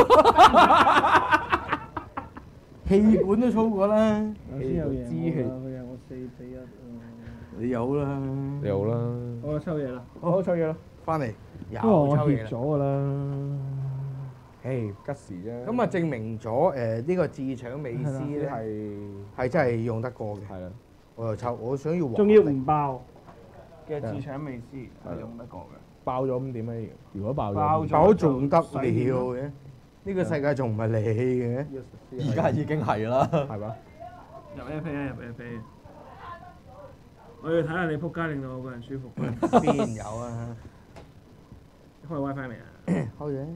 氣管都粗過啦。 頭先有贏支氣我啦，佢有我4-1啊。 你有啦。 你好啦。 我抽嘢啦。 好抽嘢啦。 翻嚟。又不過我協抽嘢啦。 咗㗎啦。 誒吉時啫。 咁啊，證明咗呢個自搶美斯咧係係真係用得過嘅。 係啦。 我又抽，我想要。 仲要唔爆。 嘅智腸味絲係用得過嘅。 爆咗咁點咧？如果爆咗爆仲得了嘅，呢個世界仲唔係你嘅？ 而家已經係啦， 係嘛？ 入 FA 啊，入 FA。我要睇下你撲街令到我個人舒服。 邊有啊？ 開 WiFi 未啊？ 開嘅。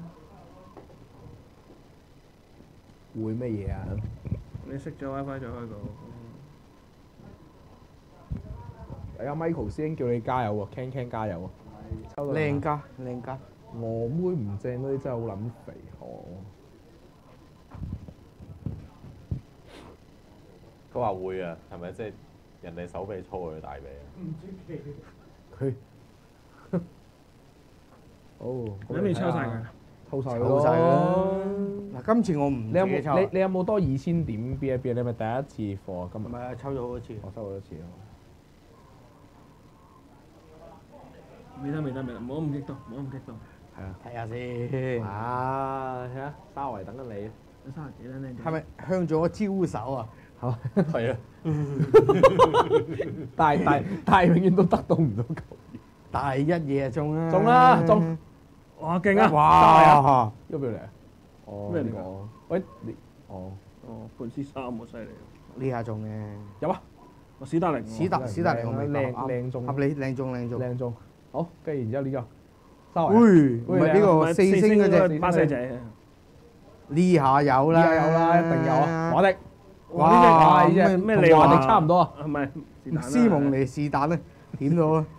會乜嘢啊？ 你熄咗 WiFi 再開個。 係啊 ，Michael 師兄叫你加油喎，Ken 加油喎。 靚家靚家。 鵝妹唔正嗰啲真係好撚肥呵。 佢話會啊，係咪即係人哋手臂粗佢大髀啊？ 唔出奇。 佢哦， 你未抽晒㗎？ 抽晒抽晒啦！嗱，今次我唔你有自己抽。 冇你有冇多2000點 B 一 B？你係咪第一次貨啊？今日唔係啊，抽咗好多次。 我抽好多次啊！ 未得，唔好咁激動， 係啊， 睇下先。 啊，睇下沙維等緊你。 你30幾啦，靚仔。 係咪向咗招手啊？ 係啊， 但係永遠都得到唔到球。 第一嘢中啦！ 中啦，中！ 哇，勁啊！ 哇！ 呢個邊嚟啊？哦， 咩嚟㗎？ 喂，你哦， 盤絲3喎，犀利。 呢下中嘅。 有啊！ 我史達寧。 史達寧我未靚中， 合理靚中。 好，跟住然之後呢個沙維。 唔係呢個4星嗰隻巴西仔。 呢下有啦， 一定有啊！華迪。 哇！ 呢隻咩利華迪差唔多啊？ 係咪？ 斯蒙尼是但咧，點到啊？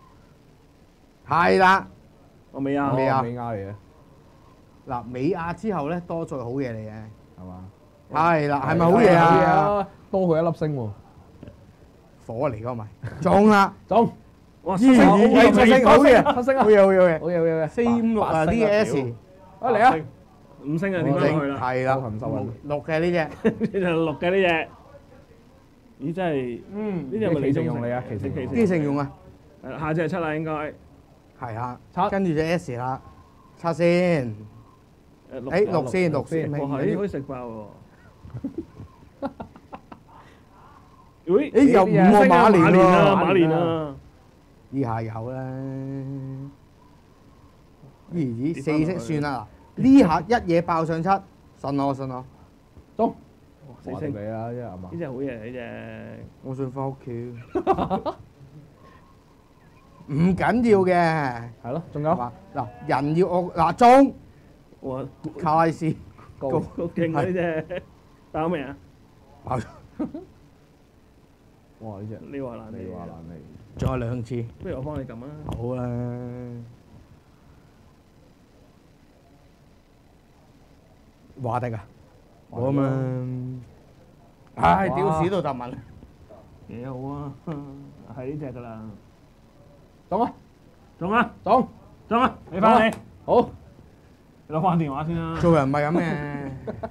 係啦， 我美亞。 美亞嚟嘅。 嗱，美亞之後咧多咗好嘢嚟嘅， 係嘛？ 係啦，係咪好嘢啊？ 多佢一粒星喎。 火嚟㗎咪？中啦！ 中！ 哇！7星好嘢， 七星啊！ 好嘢 ，4、 5、6啊，DS 啊嚟啊 ！5星啊，點解去啦？ 係啦，6嘅呢隻， 呢隻6嘅呢隻。咦！真係，呢隻係咪李宗盛用你啊？ 幾成用啊？ 下隻係7啦，應該。 係啊，跟住隻 S 啦，7先。6先。 哇！呢可以食爆喎。 有5個馬連啊！呢下有啦。咦，4星算啦。呢下一嘢爆上7，信我。 中。 4星你啊，係嘛？ 呢隻好嘢，呢隻。 我想翻屋企。唔緊要嘅。 係咯，仲有嗱，人要我嗱中。 哇！ 卡拉斯高勁啊！呢隻爆未啊？ 爆咗。 哇！呢隻你話難嚟。 仲有2次。 不如我幫你撳啊！ 好啦。華迪啊！我啊嘛。唉，屌屎都答問。 幾好啊！係呢隻㗎啦。 中啊！ 中啊！你翻嚟。 好。 你攞翻電話先啦。 做人唔係咁嘅。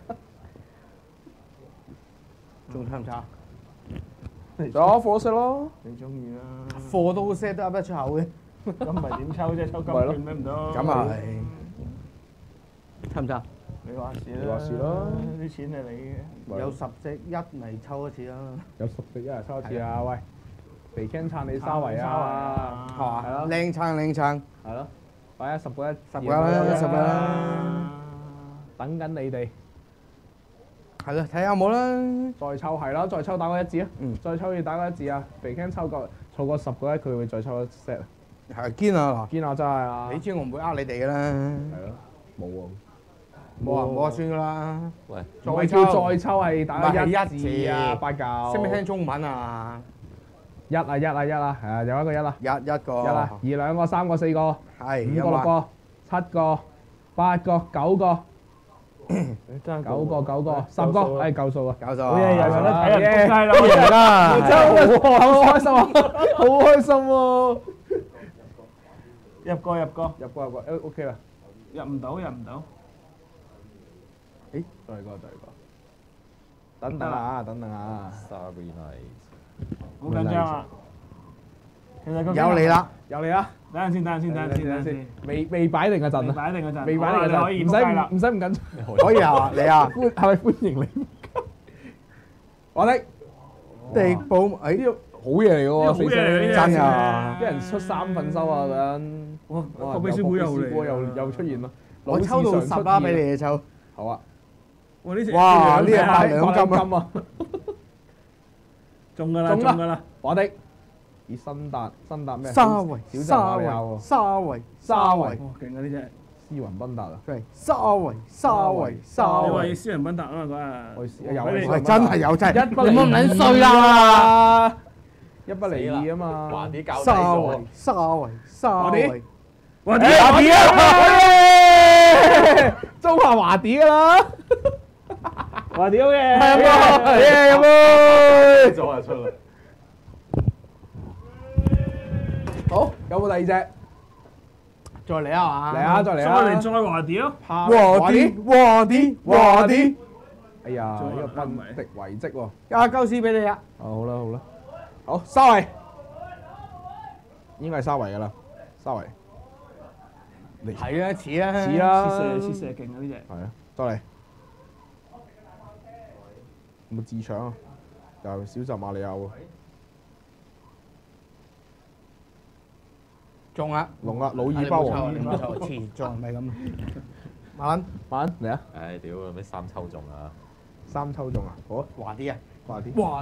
仲差唔差？ 仲有貨色咯。 你中意啦。 貨都 set 得噏得出口嘅。 咁唔係點抽啫？抽金券咩唔得？ 咁啊係。差唔差？ 你話事啦。啲錢係你嘅。 有10隻1咪抽一次啦。 有10隻1嚟抽一次啊！喂，肥 Ken 撐你沙維啊！ 係嘛？係咯。靚撐。 係咯。快啊！10個1。 10個啦。 等緊你哋。 係啦，睇下有冇啦。 再抽係啦，再抽打個1字啊！再抽要打個1字啊！肥 Ken 湊過10個1，佢會再抽一 set 啊！ 係堅啊！ 堅啊！真係啊！ 你知我唔會呃你哋㗎啦。 係咯。冇喎。 冇啊算㗎啦。 喂， 唔係叫再抽係打個1字啊！8嚿。 識唔識聽中文啊 ？1啊！係啊，有一個1啦。 一個。 1啦，2兩個3個4個係 5個6個7個8個9個。9個10個，係夠數啊！ 夠數啊！ 好嘢，有得睇人撲街啦！ 贏啦！ 好開心啊！好開心喎！ 入過 ，OK 啦。 入唔到。 誒， 再嚟個。等等啊 ！Sorry night。 好緊張啊！其實有嚟啦！ 等陣先。 未擺定嗰陣啊！唔使咁緊張。 可以啊！你啊！ 係咪歡迎你？我哋迪布誒， 好嘢嚟嘅喎， 好嘢嚟嘅真真㗎，一人出3份收啊，嗰陣。 哇！個秘書股又嚟， 又出現啦。 我抽到10啦，俾你哋抽。 好啊！ 哇！呢隻哇！呢隻8兩金啊！ 中㗎啦，中㗎啦！ 華迪，以新達咩？ 沙維， 小鎮馬里奧喎。 沙維， 哇！勁啊呢隻！ 斯雲賓達啊！ 係沙維。 你話要斯人賓達啊嘛嗰日？ 有喂，真係有真係。 一不離你冇撚衰啦！ 一不離二啊嘛。 還啲交低沙咗。 維， 華迪啊！中下華迪㗎啦。 華迪嘅， 係啊，有冇？ 咗就出啦。 好，有冇第二隻？ 再嚟啊嘛！ 嚟啊！再嚟啊！ 再華迪咯！ 華迪！ 哎呀，呢個賓迪遺跡喎。 加鳩絲俾你啊！ 好啦，好沙維，應該係沙維㗎啦，沙維。 係啊，似啊， 切射勁啊呢隻。 係啊，再嚟。有冇自搶啊？又小澤馬里奧喎。 中啊！ 龍啊，魯爾包王。 你冇錯，遲中唔係咁。慢嚟啊！ 唉，屌咩3抽中啊 ！3抽中啊！好啊！ 華啲啊！ 華啲。 哇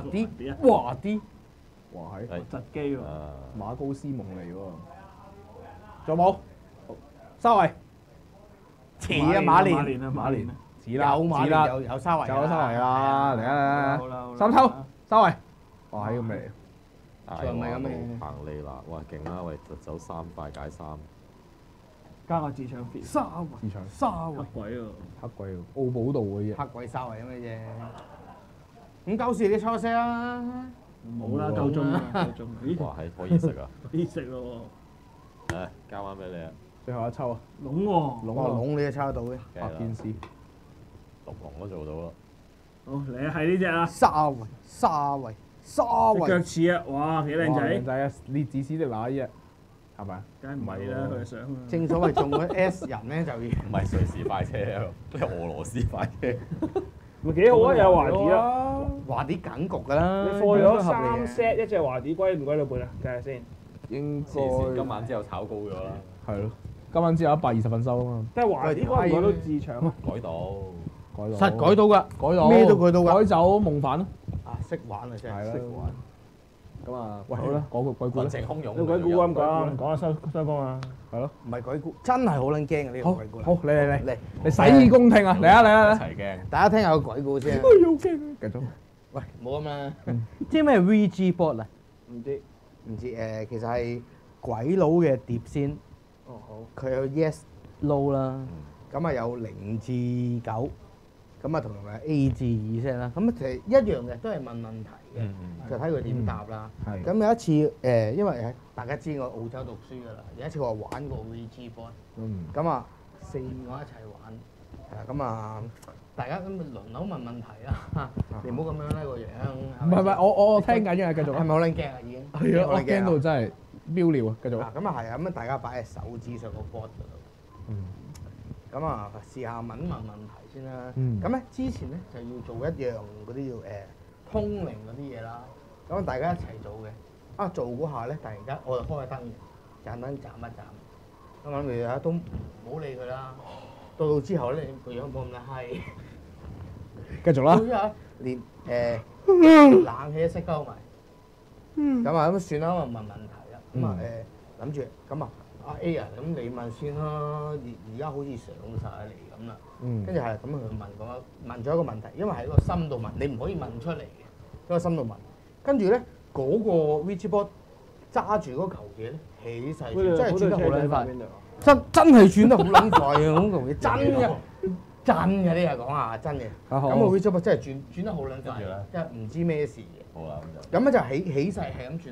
係。 突機喎！ 馬高斯蒙嚟喎。仲有冇？沙維。 遲啊！馬連。 似啦， 有馬連有沙維。 有沙維啦！嚟啊！3抽沙維。哇！係咁嚟。 仲唔係咁嘅？ 行利啦！哇，勁啦！喂，走3塊解3。 加個自搶 fit。 自搶。 黑鬼喎！ 黑鬼喎！澳寶道嘅啫。 黑鬼沙維咁嘅啫。咁鳩時你初識啊？ 冇啦，夠鐘啦，夠鐘。咦？ 哇，係可以食啊！ 可以食咯喎！誒，交翻俾你啊！ 最後一抽啊！ 龍喎！ 龍你都抽得到嘅。 白劍士。 獨龍都做到啦。 好，嚟係呢隻啦。 沙維。 腳似啊！哇，幾靚仔！ 靚仔啊！列治斯的那一日，係咪啊？ 梗係唔係啦，佢係想啊。 正所謂中咗 S 人咧就要。 唔係瑞士快車啊，都係俄羅斯快車。 咪幾好啊！有華迪啊！ 華啲梗局㗎啦。 你貨咗3 set 一隻華迪歸唔歸到本啊？計下先。 應該今晚之後炒高咗啦。 係咯，今晚之後120分收啊嘛。 但係華迪歸唔歸到自搶啊？ 改到。 實改到㗎， 改到咩都改到㗎。 改走夢反咯。 啊，識玩啊真係。 識玩。咁啊，喂，好啦，講個鬼故啦。 群情洶湧。 有鬼故咁講下收工啊！ 係咯，唔係鬼故，真係好撚驚啊！呢個鬼故。 好，嚟，你洗耳恭聽啊！嚟啊！ 一齊驚。 大家聽下個鬼故先。 好驚啊！繼續。 喂，冇咁啦。知咩 VG Board 啊？ 唔知其實係鬼佬嘅碟仙。 哦好。 佢有 Yes No 啦，咁啊有0至9，咁啊同埋 A 至2聲啦。咁其實一樣嘅，都係問問題嘅，就睇佢點答啦。咁有一次因為大家知我澳洲讀書㗎啦，有一次我玩過 VG Board，咁啊4個一齊玩，咁啊大家咁輪流問問題啦。你唔好咁樣啦個樣。 唔係，我聽緊嘅，繼續。 係咪好撚驚啊？已經係啊，我驚到真係飆尿啊！繼續。 咁啊係啊，咁啊大家擺喺手指上個 board 嗰度。咁啊試下問題先啦。咁咧之前咧就要做一樣嗰啲叫通靈嗰啲嘢啦。咁大家一齊做嘅。做嗰下咧，突然間我就開個燈嘅，盞燈斬一斬。咁諗住都唔好理佢啦。到之後咧，個樣冇咁閪。 繼續啦。 到之後連冷氣都熄鳩埋。咁啊咁算啦，問問題啦。咁啊諗住咁啊。阿 A 啊，咁你問先啦，而家好似上晒嚟咁啦，跟住係咁佢問咗一個問題，因為喺個心度問，你唔可以問出嚟嘅，喺個心度問。跟住咧嗰個 VG Board 揸住嗰球嘢咧起勢轉，真係轉得好撚快，真係轉得好撚快啊！嗰嚿嘢真嘅呢個講下真嘅。咁個 VG Board 真係轉得好撚快，即係唔知咩事嘅。 好啦， 咁咧就起勢係咁轉，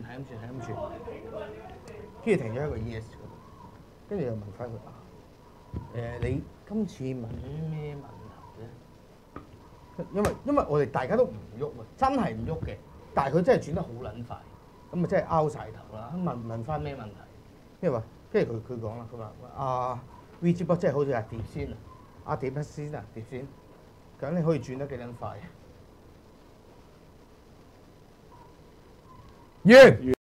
跟住停咗喺個 Yes。跟住又問翻佢你今次問咩問題咧？因為我哋大家都唔喐喎，真係唔喐嘅。但係佢真係轉得好撚快，咁啊真係拗晒頭啦！問翻咩問題？跟住話，跟住佢講啦，佢話VG Board 真係好似係碟仙啊，碟仙啊，碟仙，咁你可以轉得幾撚快？ 完。